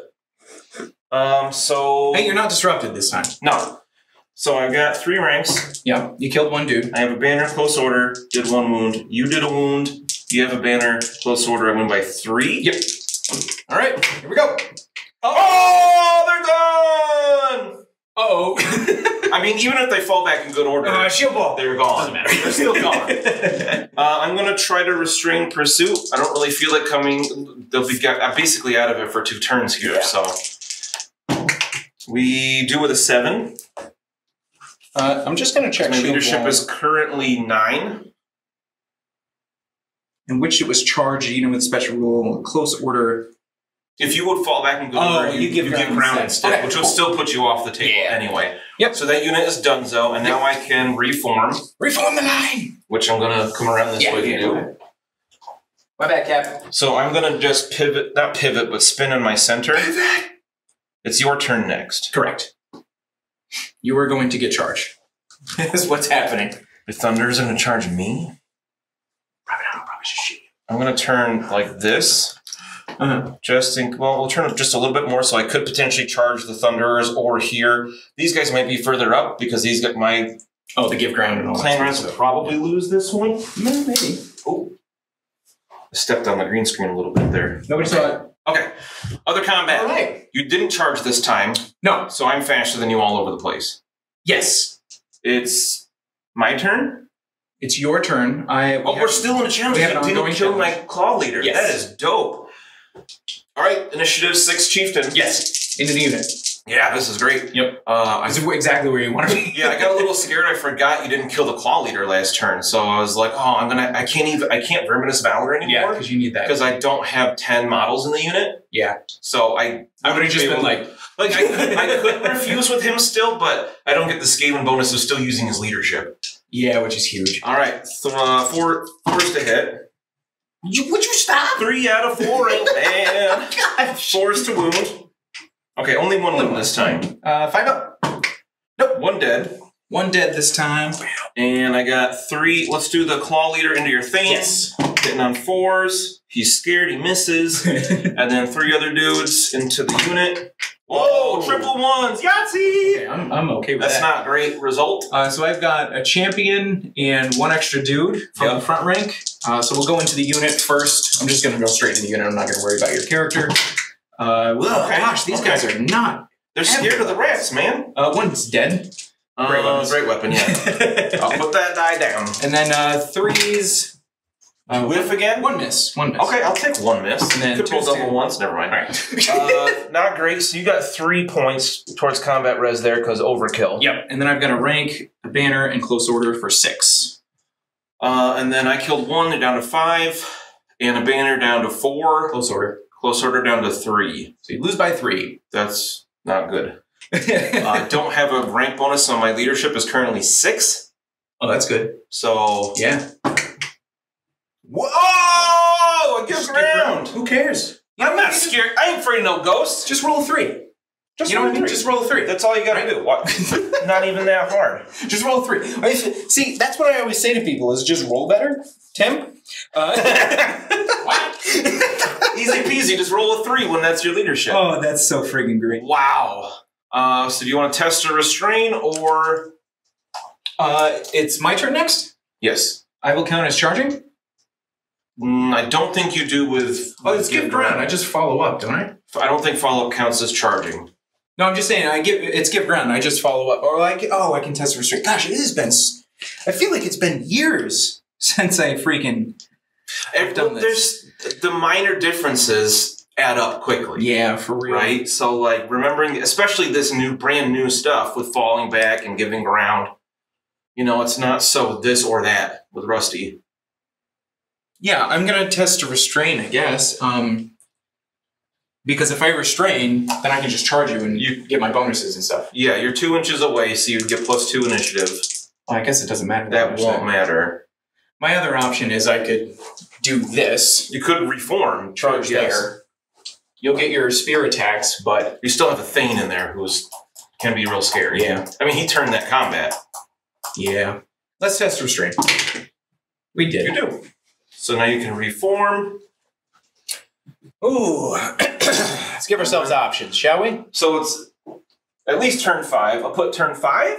So... Hey, you're not disrupted this time. No. So I got 3 ranks. Yeah, you killed 1 dude. I have a banner, close order, did 1 wound. You did a wound. You have a banner, close order, I win by 3. Yep. Alright, here we go. Oh, they're gone! Uh-oh. I mean, even if they fall back in good order, shield ball. they're gone. Doesn't matter. They're still gone. I'm going to try to restrain pursuit. I don't really feel it coming. They'll be basically out of it for 2 turns here, so. We do with a 7. I'm just going to check. My leadership is currently 9. In which it was charged, with special rule, close order. If you would fall back and go over, you give ground instead, okay, which will still put you off the table anyway. Yep. So that unit is donezo, and now I can reform. Reform the line! Which I'm going to come around this way to do. My bad, Cap. So I'm going to just pivot, not pivot, but spin in my center. Pivot! It's your turn next. Correct. You are going to get charged. That's what's happening. The Thunders are going to charge me? I'm going to turn like this. Just think, well, we'll turn it just a little bit more so I could potentially charge the Thunderers or here. These guys might be further up because these got my... Oh, the give ground and all clan rats will probably lose this one. Maybe. Oh. I stepped on the green screen a little bit there. Nobody saw it. Okay. Other combat. All right. You didn't charge this time. No. So I'm faster than you all over the place. Yes. It's my turn? It's your turn. We're still in a challenge. You didn't kill my claw leader. Yes. That is dope. All right, initiative 6 chieftain. Yes, into the unit. Yeah, this is great. Yep. This is exactly where you want to be. Yeah, I got a little scared. I forgot you didn't kill the claw leader last turn, so I was like, oh, I can't Verminous Valor anymore. Yeah, because you need that. Because I don't have 10 models in the unit. Yeah. So I would have just been like I could refuse with him still, but I don't get the Skaven bonus of still using his leadership. Yeah, which is huge. All right, 4 to hit. Would you stop? 3 out of 4 ain't bad. Gosh. 4s to wound. Okay, only 1 wound this time. 5 up. Nope. 1 dead. 1 dead this time. And I got 3. Let's do the claw leader into your thing. Yes. Hitting on 4s. He's scared. He misses. And then 3 other dudes into the unit. Whoa! Triple 1s. Yahtzee! Okay, I'm okay with that. That's not great result. So I've got a champion and 1 extra dude from the front rank. So we'll go into the unit first. I'm just going to go straight to the unit. I'm not going to worry about your character. Gosh, these guys are not... They're scared of the rats, man. 1's dead. Great weapon, yeah. I'll put that die down. And then 3s... whiff again? 1 miss. 1 miss. Okay, I'll take 1 miss. And then could pull double once. Never mind. All right. Not great. So you got 3 points towards combat res there because overkill. Yep. And then I've got a rank, a banner, and close order for 6. And then I killed 1, they're down to 5. And a banner down to 4. Close order. Close order down to 3. So you lose by 3. That's not good. Don't have a rank bonus, so my leadership is currently 6. Oh, that's good. So yeah. Whoa! A gift round. Who cares? I'm not scared. I ain't afraid of no ghosts. Just roll a 3. Just you know roll what I mean? Just roll a 3. That's all you gotta do. What? Not even that hard. Just roll a 3. See, that's what I always say to people: is just roll better. Tim. What? Easy peasy. Just roll a 3 when that's your leadership. Oh, that's so friggin' great. Wow. So do you want to test or restrain, or? It's my turn next. Yes. I will count as charging. I don't think you do with. Oh, it's gift ground. I just follow up, don't I? I don't think follow up counts as charging. No, I'm just saying it's gift ground. I just follow up, or like, I can test or restrain. Gosh, it has been. I feel like it's been years since I freaking. I've done this. There's the minor differences add up quickly. Yeah, for real. Right. So like remembering, especially this brand new stuff with falling back and giving ground. You know, it's not so this or that with Rusty. Yeah, I'm gonna test to restrain, I guess. Because if I restrain, then I can just charge you and you get my bonuses and stuff. Yeah, you're 2 inches away, so you get +2 initiative. Well, I guess it doesn't matter. That won't matter. My other option is I could do this. You could reform, charge there. You'll get your spear attacks, but you still have a Thane in there who's can be real scary. Yeah. I mean, he turned that combat. Yeah. Let's test restrain. We did. You do. So now you can reform. Ooh. Let's give ourselves options, shall we? So it's at least turn 5. I'll put turn 5.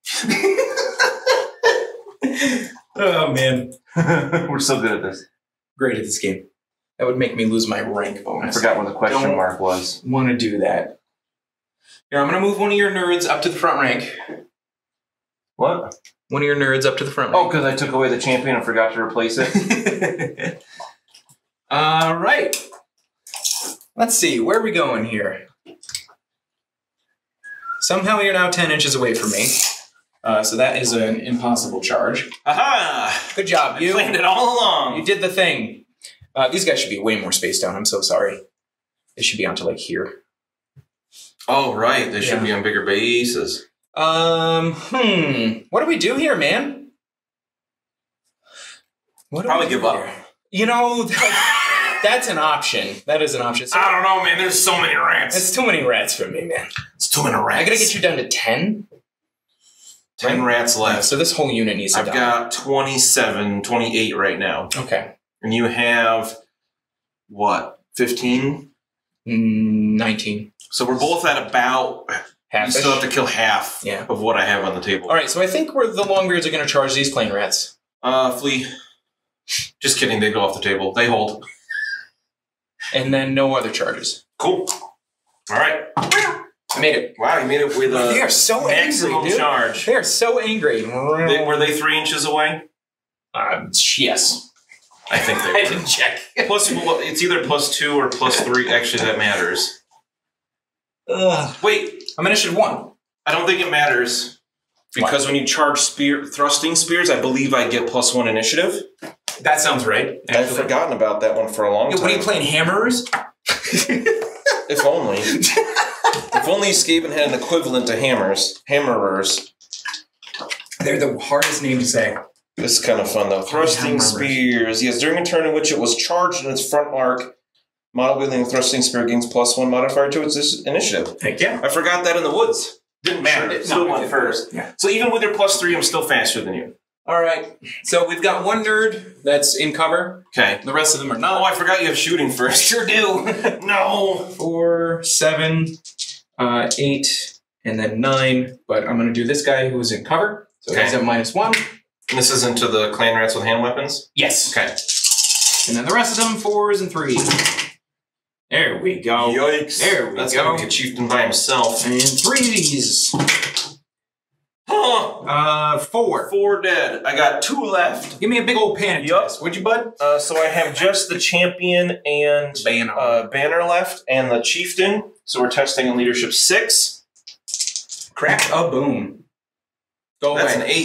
Oh, man. We're so good at this. Great at this game. That would make me lose my rank bonus. I forgot what the question mark was. Want to do that. Here, I'm going to move one of your nerds up to the front rank. What? One of your nerds up to the front rank. Oh, because I took away the champion and forgot to replace it? All right. Let's see. Where are we going here? Somehow you're now 10 inches away from me. So that is an impossible charge. Aha! Good job, you. I planned it all along. You did the thing. These guys should be way more spaced out. I'm so sorry. They should be onto like here. Oh, right. They should be on bigger bases. What do we do here, man? Probably give up. You know, that's an option. That is an option. So, I don't know, man. There's so many rats. It's too many rats for me, man. It's too many rats. I gotta get you down to 10. 10 rats left. So this whole unit needs to die. I've got 27, 28 right now. Okay. And you have, what, 15? 19. So we're both at about... half. You still have to kill half of what I have on the table. All right, so I think the Longbeards are going to charge these plain rats. Flee. Just kidding, they go off the table. They hold. And then no other charges. Cool. All right. I made it. Wow, you made it with a they are so maximum angry, dude. charge. They are so angry. Were they 3 inches away? Yes. I think they were. I didn't check. Plus, it's either +2 or +3. Actually, that matters. Wait. I'm initiative 1. I don't think it matters. Because when you charge thrusting spears, I believe I get +1 initiative. That sounds right. I've forgotten about that one for a long time. What are you playing, Hammerers? If only. If only Skaven had an equivalent to Hammerers. They're the hardest name to say. This is kind of fun, though. Thrusting spears. Yes, during a turn in which it was charged in its front arc, model wielding a thrusting spear gains +1 modifier to its initiative. Heck yeah. I forgot that in the woods. Didn't matter. It still went first. Yeah. So even with your +3, I'm still faster than you. All right. So we've got one nerd that's in cover. Okay. The rest of them are not. Oh, I forgot you have shooting first. I sure do. No. 4, 7, 8, and then 9. But I'm going to do this guy who is in cover. So he's at -1. And this is into the clan rats with hand weapons? Yes. Okay. And then the rest of them, 4s and 3s. There we go. Yikes. There we That's go. going to be a chieftain by himself. And 3s. Huh. 4. 4 dead. I got 2 left. Give me a big old panic test, would you, bud? So I have just the champion and banner left, and the chieftain. So we're testing in leadership 6. Crack a boom. Go That's away. an 8.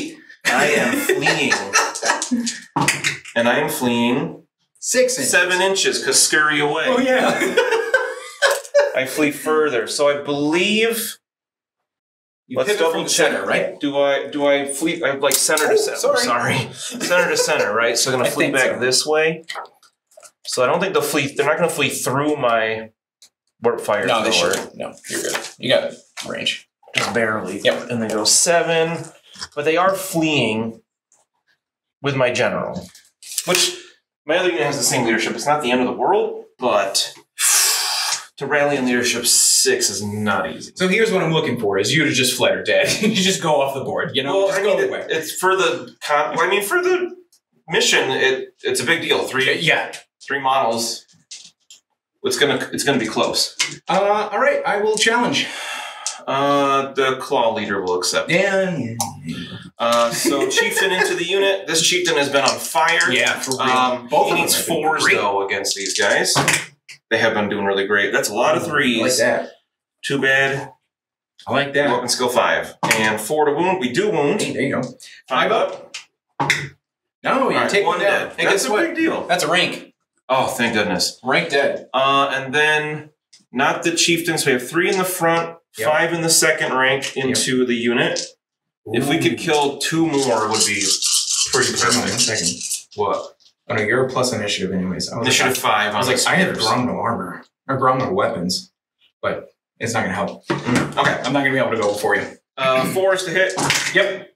I am fleeing. And I am fleeing 6 inches. 7 inches, because scurry away. Oh, yeah. I flee further. So I believe... Let's double check. Center, right? Do I flee? I'm like center to center. Sorry. Center to center, right? So I'm going to flee back this way. So I don't think they're not going to flee through my warp fire. No, they should. No, you're good. You got range. Just barely. Yep. And they go 7. But they are fleeing with my general. Which, my other unit has the same leadership. It's not the end of the world, but to rally in leadership 6 is not easy. So here's what I'm looking for, is you to just fled or dead. You just go off the board, you know? Well, I mean, it's for the... for the mission, it's a big deal. 3 models. It's gonna be close. All right, I will challenge. The claw leader will accept. Yeah. So chieftain into the unit. This chieftain has been on fire. Yeah, for real. He needs 4s though against these guys. They have been doing really great. That's a lot of 3s. I like that. Too bad. I like that. Weapon skill 5 and 4 to wound. We do wound. Hey, there you go. 5 up. No, you take 1 down. Hey, that's a big deal. That's a rank. Oh, thank goodness. Rank dead. And then not the chieftains. We have 3 in the front, 5 in the second rank into the unit. Ooh. If we could kill 2 more, it would be pretty perfect. 1 second. What? Oh no, you're a plus initiative anyways. Initiative 5. I was like, I have Gromno armor. Or Gromno weapons. But it's not going to help. Okay, I'm not going to be able to go before you. 4 is to hit. Yep.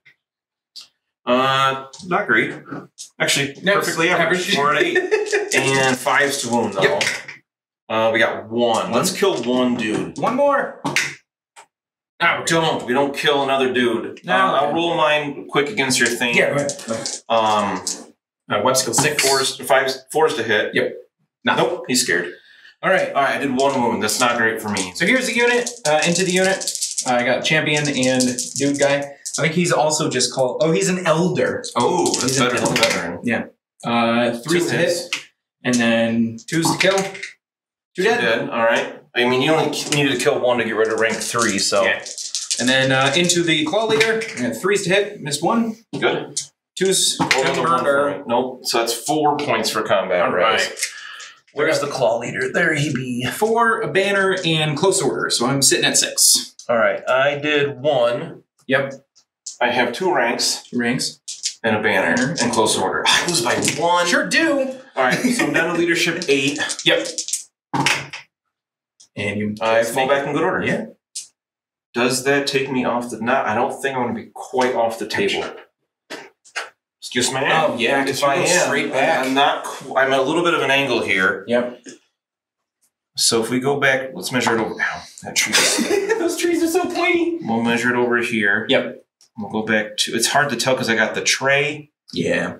Not great. Actually, perfectly average. 4 and 8. And 5's to wound, though. Yep. We got 1. Let's kill 1 dude. 1 more. No, we don't kill another dude. No. I'll roll mine quick against your thing. Yeah, go ahead. Web skill 6. 4's to hit. Yep. Nope, he's scared. All right, I did 1 wound. That's not great for me. So here's the unit. Into the unit, I got champion and dude guy. I think he's also just called. Oh, he's an elder. Oh, that's better than veteran. Yeah. 3's to hit, and then 2's to kill. 2 dead. All right. I mean, you only needed to kill 1 to get rid of rank 3, so. Yeah. And then into the claw leader. 3's to hit. Missed 1. Good. 2's nope. So that's 4 points for combat. All right. Where's the claw leader? There he be. 4, a banner, and close order. So I'm sitting at 6. All right. I did 1. Yep. I have 2 ranks. 2 ranks. And a banner. And close order. I lose by 1. Sure do. All right. So I'm down to leadership 8. Yep. And you fall back in good order. Yeah. Does that take me off the... I don't think I'm going to be quite off the table. Excuse me. Oh, yeah. If I am, straight back. I'm a little bit of an angle here. Yep. So if we go back, let's measure it over. Ow, that tree. Those trees are so pointy. We'll measure it over here. Yep. We'll go back to... It's hard to tell because I got the tray. Yeah.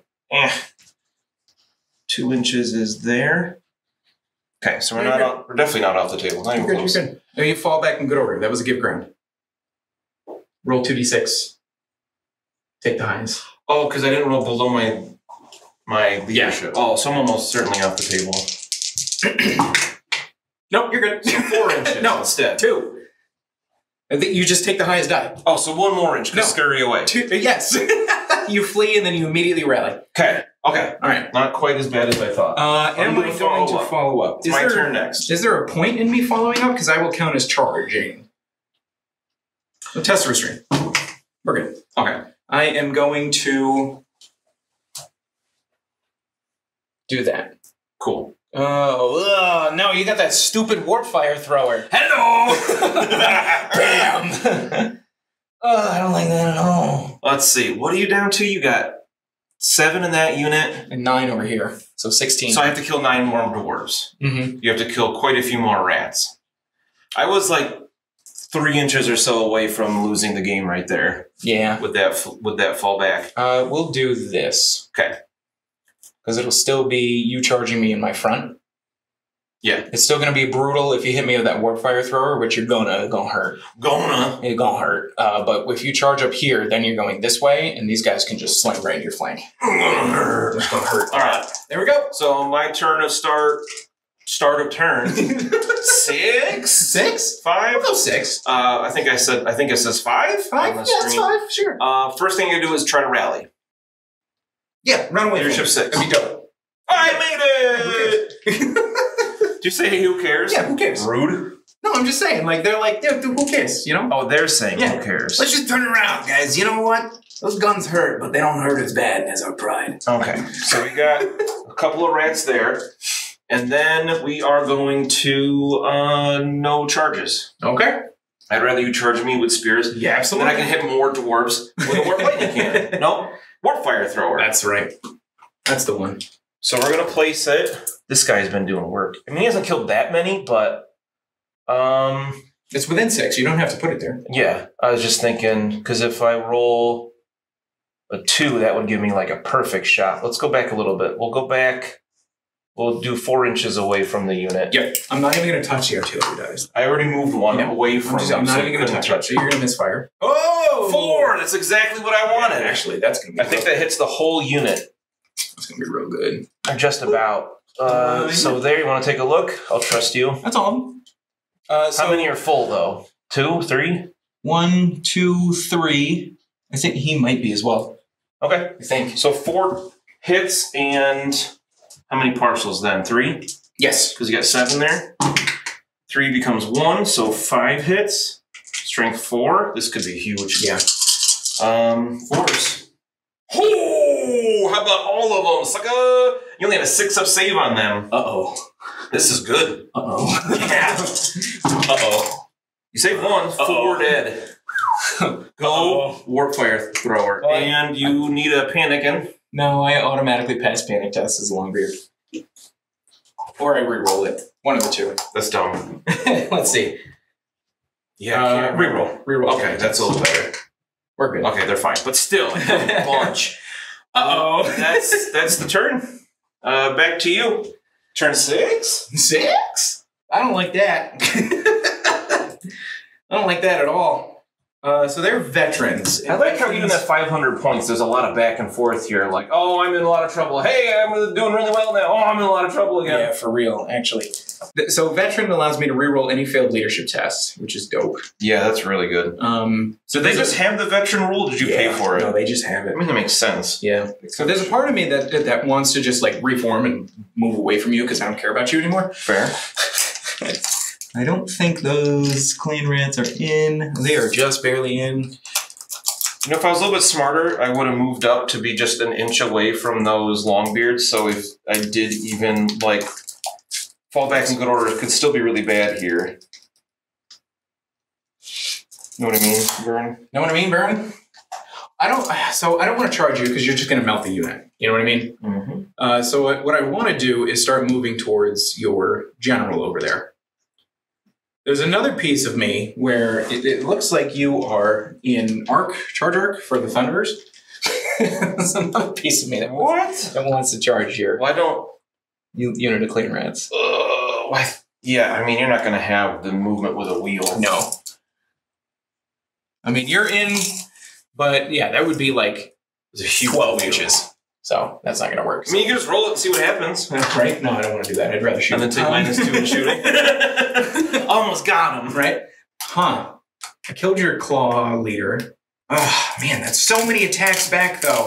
2 inches is there. Okay, so we're definitely not off the table. Not even close. You're good. No, you fall back in good order. That was a give ground. Roll 2d6. Take the highest. Oh, because I didn't roll below my leadership. Oh, so I'm almost certainly off the table. Nope, you're good. So 4 inches. No, instead. 2. I think you just take the highest die. Oh, so 1 more inch. No. Scurry away. 2. Yes. You flee and then you immediately rally. Okay. All right. Not quite as bad as I thought. Am I going to follow up? It's my turn next. Is there a point in me following up? Because I will count as charging. Test restraint. We're good. Okay. I am going to do that. Cool. Oh, no, you got that stupid warp fire thrower. Hello! Damn! I don't like that at all. Let's see. What are you down to? You got 7 in that unit. And 9 over here. So 16. So I have to kill 9 more dwarves. Mm-hmm. You have to kill quite a few more rats. I was like 3 inches or so away from losing the game right there. Yeah. Would that fall back? We'll do this. Okay. Because it'll still be you charging me in my front. Yeah. It's still going to be brutal if you hit me with that warp fire thrower, which you're gonna hurt. It's gonna hurt. But if you charge up here, then you're going this way, and these guys can just sling right into your flank. It's gonna hurt. All right. There we go. So my turn to start start of turn. 6? 6? 5? We'll go 6. I think it says 5. 5? Yeah, it's 5, sure. First thing you do is try to rally. Yeah, run away. Leadership 6. That'd be dope. I made it! Did you say who cares? Yeah, who cares? Rude. No, I'm just saying, like, they're like, dude, who cares, you know? Oh, they're saying who cares. Let's just turn around, guys. You know what? Those guns hurt, but they don't hurt as bad as our pride. Okay, so we got a couple of rats there. And then we are going to no charges. Okay. I'd rather you charge me with spears. Yeah, absolutely. Then I can hit more dwarves with a warp lightning cannon. No, warp fire thrower. That's right. That's the one. So we're going to place it. This guy's been doing work. I mean, he hasn't killed that many, but... It's within 6. You don't have to put it there. Yeah, I was just thinking, because if I roll a 2, that would give me like a perfect shot. Let's go back a little bit. We'll go back. We'll do 4 inches away from the unit. Yep. I'm not even going to touch the artillery dice. I already moved one away from him. I'm not even going to touch it. So you're going to misfire. Oh! 4! That's exactly what I wanted. Yeah, actually, that's going to be I think that hits the whole unit. That's going to be real good. Or just about. So there, you want to take a look? I'll trust you. That's all. How many are full, though? 2? 3? 1, 2, 3. I think he might be as well. Okay. I think. So 4 hits and... How many parcels then? 3? Yes. Because you got 7 there. 3 becomes 1, so 5 hits. Strength 4. This could be huge. Yeah. 4s. Oh! How about all of them? Sucker! You only had a 6-up save on them. Uh-oh. This is good. Uh-oh. Yeah. Uh-oh. You saved 1. 4 dead. Go warp fire thrower. And you need a panicking. No, I automatically pass panic tests as a Longbeard. Or I re-roll it. One of the two. That's dumb. Let's see. Yeah, re-roll. Re-roll. Okay, that's a little better. We're good. Okay, they're fine. But still, a bunch. Uh-oh. That's the turn. Back to you. Turn 6? 6? I don't like that. I don't like that at all. So they're veterans. I like how even at 500 points, there's a lot of back and forth here. Like, oh, I'm in a lot of trouble. Hey, I'm doing really well now. Oh, I'm in a lot of trouble again. Yeah, for real, actually. So veteran allows me to reroll any failed leadership tests, which is dope. Yeah, that's really good. So they just have the veteran rule? Did you pay for it? No, they just have it. I mean, that makes sense. Yeah. So there's a part of me that wants to just like reform and move away from you because I don't care about you anymore. Fair. I don't think those clan rats are in. They are just barely in. You know, if I was a little bit smarter, I would have moved up to be just an inch away from those Longbeards. So if I did even, like, fall back in good order, it could still be really bad here. Know what I mean, Baron? Know what I mean, Baron? I don't want to charge you because you're just going to melt the unit. You know what I mean? Mm-hmm. So what I want to do is start moving towards your general over there. There's another piece of me where it looks like you are in charge arc for the Thunderers. There's another piece of me that wants to charge your unit of clean rats. Yeah, I mean, you're not going to have the movement with a wheel. No. I mean, you're in, but yeah, that would be like 12 inches. So that's not going to work. I mean, you can just roll it and see what happens. Right? No, I don't want to do that. I'd rather shoot. And then take -2 in shooting. Almost got him. Right? Huh. I killed your claw leader. Oh, man, that's so many attacks back, though.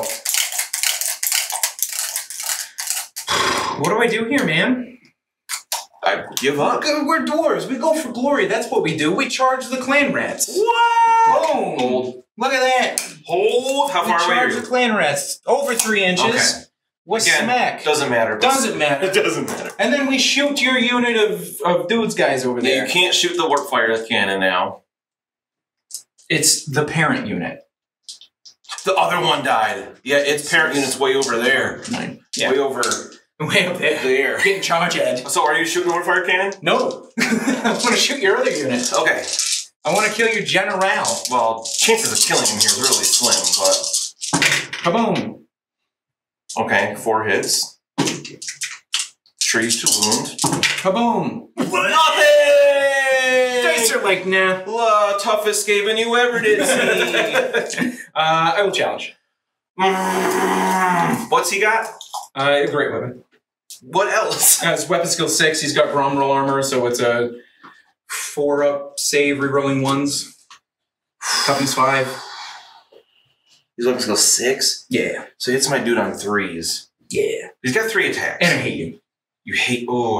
What do I do here, man? I give up. We're dwarves. We go for glory. That's what we do. We charge the clan rats. What? Boom. Hold. Look at that. Hold. How far away are you? We charge the clan rats. Over 3 inches. Okay. What's smack? Doesn't matter. Doesn't matter. It doesn't matter. And then we shoot your unit of dudes guys over there. Yeah, you can't shoot the warp fire cannon now. It's the parent unit. The other one died. Yeah, its parent unit's way over there. 9. Yeah. Way over. Way up there. There. Getting charge edge. So are you shooting the warp fire cannon? No. I want to shoot your other unit. Okay. I want to kill your general. Well, chances of killing him here is really slim, but... Kaboom. Okay, 4 hits. Trees to wound. Kaboom. Nothing! Dice are like, nah. Toughest Skaven you ever did see. I will challenge. What's he got? A great weapon. What else? His weapon skill 6. He's got Grom roll armor, so it's a 4-up save, rerolling 1s. Toughness 5. He's weapon skill 6? Yeah. So he hits my dude on 3s. Yeah. He's got 3 attacks. And I hate you. You hate... Oh.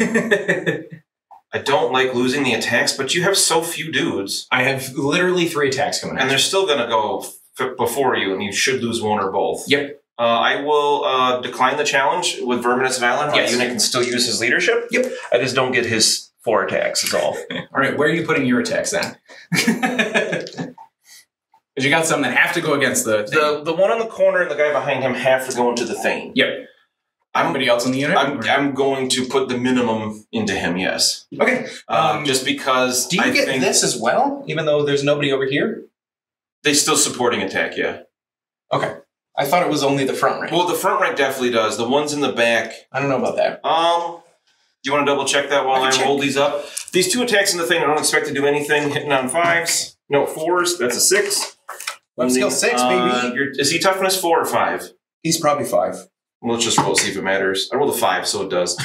I don't like losing the attacks, but you have so few dudes. I have literally 3 attacks coming out. And they're still going to go before you, and you should lose one or both. Yep. I will decline the challenge with Verminous Valor. Yes. My unit can still use his leadership. Yep. I just don't get his 4 attacks, is all. All right, where are you putting your attacks then? Because you got some that have to go against the thing. The one on the corner and the guy behind him have to go into the thing. Yep. Anybody else in the unit? I'm going to put the minimum into him, yes. Okay. Just because do you get this as well, even though there's nobody over here? They still supporting attack, yeah. Okay. I thought it was only the front rank. Well, the front rank definitely does. The ones in the back... I don't know about that. Do you want to double check that while I roll these up? These 2 attacks in the thing, I don't expect to do anything. Hitting on 5s. No, 4s. That's a 6. Weapon skill 6, baby. Is he toughness 4 or 5? He's probably 5. Well, let's just roll, see if it matters. I rolled a 5, so it does.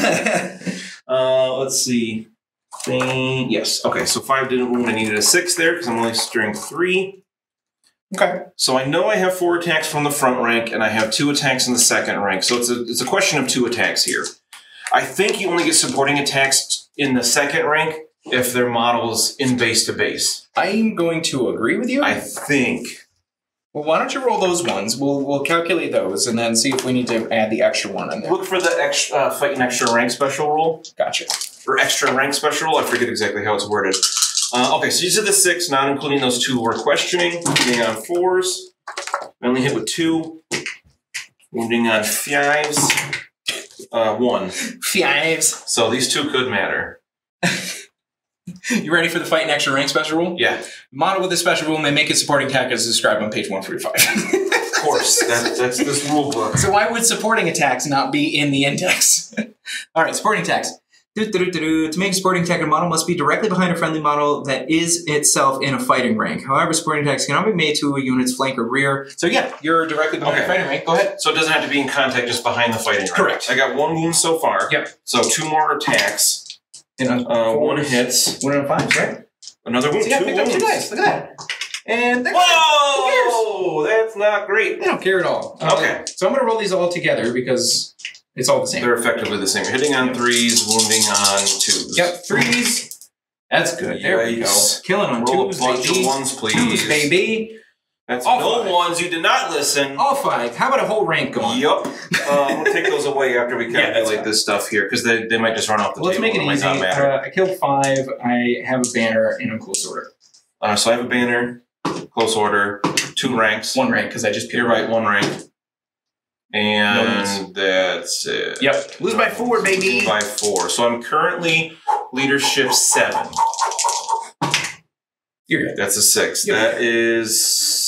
Let's see. Yes. Okay, so 5 didn't wound. I needed a 6 there because I'm only strength 3. Okay. So I know I have 4 attacks from the front rank, and I have 2 attacks in the second rank. So it's a question of 2 attacks here. I think you only get supporting attacks in the second rank if they're models in base to base. I'm going to agree with you. I think. Well, why don't you roll those ones? We'll calculate those and then see if we need to add the extra one in there. Look for the extra fighting extra rank special roll. Gotcha. Or extra rank special roll. I forget exactly how it's worded. Okay, so these are the 6, not including those 2 we're questioning. Wounding on 4s. I only hit with 2. Wounding on 5s. 1. 5s. So these 2 could matter. You ready for the fight and extra rank special rule? Yeah. Model with this special rule may make its supporting attack as described on page 145. Of course. That's this rule book. So why would supporting attacks not be in the index? All right, supporting attacks. To make a supporting attack, a model must be directly behind a friendly model that is itself in a fighting rank. However, supporting attacks cannot be made to a unit's flank or rear. So yeah, you're directly behind a fighting rank. Go ahead. So it doesn't have to be in contact, just behind the fighting rank. Correct. I got 1 wound so far. Yep. So 2 more attacks. And 1 hits. 1 on 5s, right? Another wound. So yeah, 2 picked up 2 dice. Look at that. And whoa! That's not great. They don't care at all. Okay. So I'm going to roll these all together because it's all the same. They're effectively the same. You're hitting on 3s, wounding on 2s. Yep, 3s. That's good. There we go. Killing on roll 2s, a bunch baby. of 1s, please. 2s, baby. That's all no 5. 1s. You did not listen. All 5. How about a whole rank going? Yup. I'm going to take those away after we calculate this stuff here, because they might just run off the table. Let's make it easy. I killed 5. I have a banner, and I'm close order. So I have a banner, close order, 2 ranks. 1 rank, because I just You're right, 1 rank. And that's it. Yep. Lose by 4, baby. Lose by 4. So I'm currently leadership 7. You're good. That's a 6. You're that is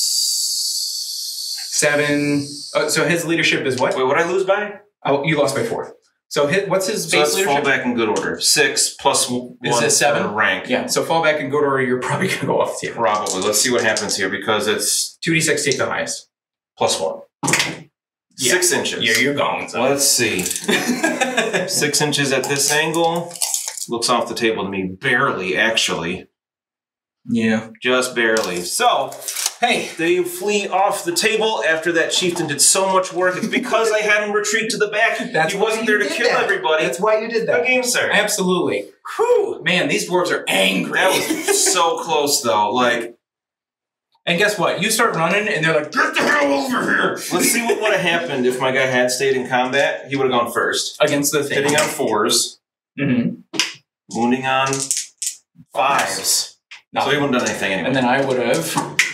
7. So his leadership is what? Wait, what did I lose by? Oh, you lost by 4. So what's his base leadership? Fall back in good order. 6 plus 1 is it 7 rank. Yeah. So fall back in good order. You're probably going to go off the table. Probably. Let's see what happens here because it's 2d6 take the highest. plus 1. Yeah. 6 inches. Yeah, you're going. So. Let's see. 6 inches at this angle. Looks off the table to me. Barely, actually. Yeah. Just barely. So, hey, they flee off the table after that chieftain did so much work. It's because I had him retreat to the back. He wasn't there to kill everybody. That's why you did that. Good game, sir. Absolutely. Whew. Man, these dwarves are angry. That was so close, though. Like, and guess what? You start running, and they're like, get the hell over here. Let's see what would have happened if my guy had stayed in combat. He would have gone first. Against the thing. Hitting on 4s. Mm-hmm. Wounding on 5s. No. So he wouldn't have done anything anyway. And then I would have...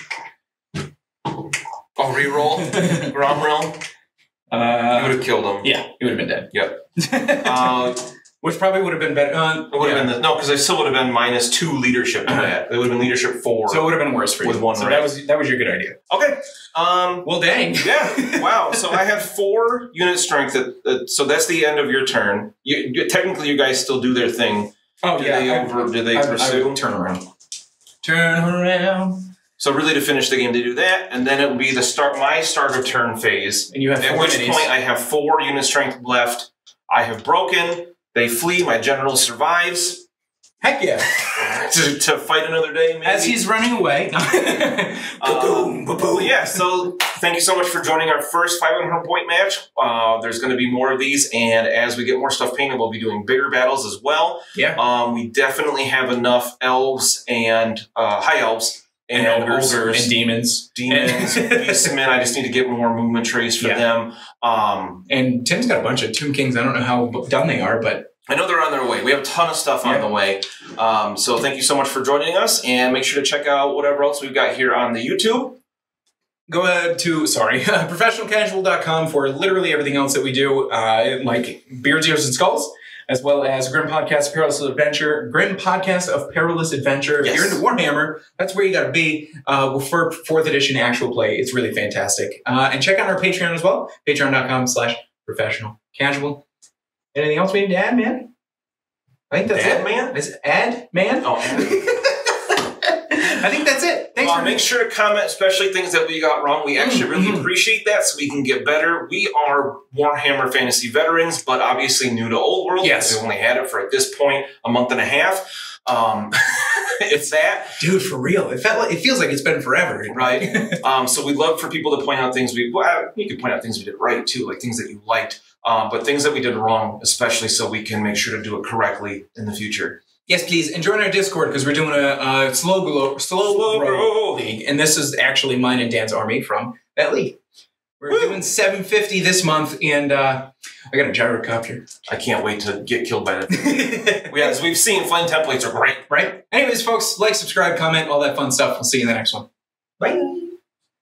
Oh, reroll? Gromrel? You would have killed him. Yeah, he would have been dead. Yep. Which probably would have been better. It would have been no, because I still would have been -2 leadership to that. It would have been leadership 4. So it would have been worse for you. With 1 so rank. that was your good idea. Okay. Well, dang. Yeah. Wow. So I have 4 unit strength. So that's the end of your turn. Technically, you guys still do their thing. Oh, do yeah. they pursue? I would turn around. Turn around. So really, to finish the game, they do that, and then it would be my start of turn phase. And you have 4 at which minis. point I have 4 unit strength left. I have broken. They flee. My general survives. Heck yeah. to fight another day, maybe. As he's running away. Yeah, so thank you so much for joining our first 500-point match. There's going to be more of these, and as we get more stuff painted, we'll be doing bigger battles as well. Yeah. We definitely have enough elves and high elves. And ogres and demons. Beastmen. I just need to get more movement trays for them. And Tim's got a bunch of Tomb Kings. I don't know how done they are, but I know they're on their way. We have a ton of stuff on the way. So thank you so much for joining us, and make sure to check out whatever else we've got here on the YouTube. Go ahead to, professionalcasual.com for literally everything else that we do, like Beards, Ears, and Skulls, as well as Grim Podcast of Perilous Adventure. Grim Podcast of Perilous Adventure. If you're into Warhammer, that's where you got to be. For 4th edition actual play, it's really fantastic. And check out our Patreon as well, patreon.com/professionalcasual. Anything else we need to add, man? I think that's it. Man? Is it add, man? Oh, I think that's it. Thanks for make sure to comment, especially things that we got wrong. We actually really appreciate that, so we can get better. We are Warhammer Fantasy veterans, but obviously new to Old World. Yes. We've only had it for, at this point, a month and a half. It's that. Dude, for real. It feels like it's been forever. Right. So we'd love for people to point out things you could point out things we did right, too, like things that you liked. But things that we did wrong, especially so we can make sure to do it correctly in the future. Yes, please. And join our Discord, because we're doing a slow grow league. And this is actually mine and Dan's army from that league. We're doing 750 this month, and I got a gyrocopter. I can't wait to get killed by that. As we've seen, flame templates are great. Right? Anyways, folks, like, subscribe, comment, all that fun stuff. We'll see you in the next one. Bye.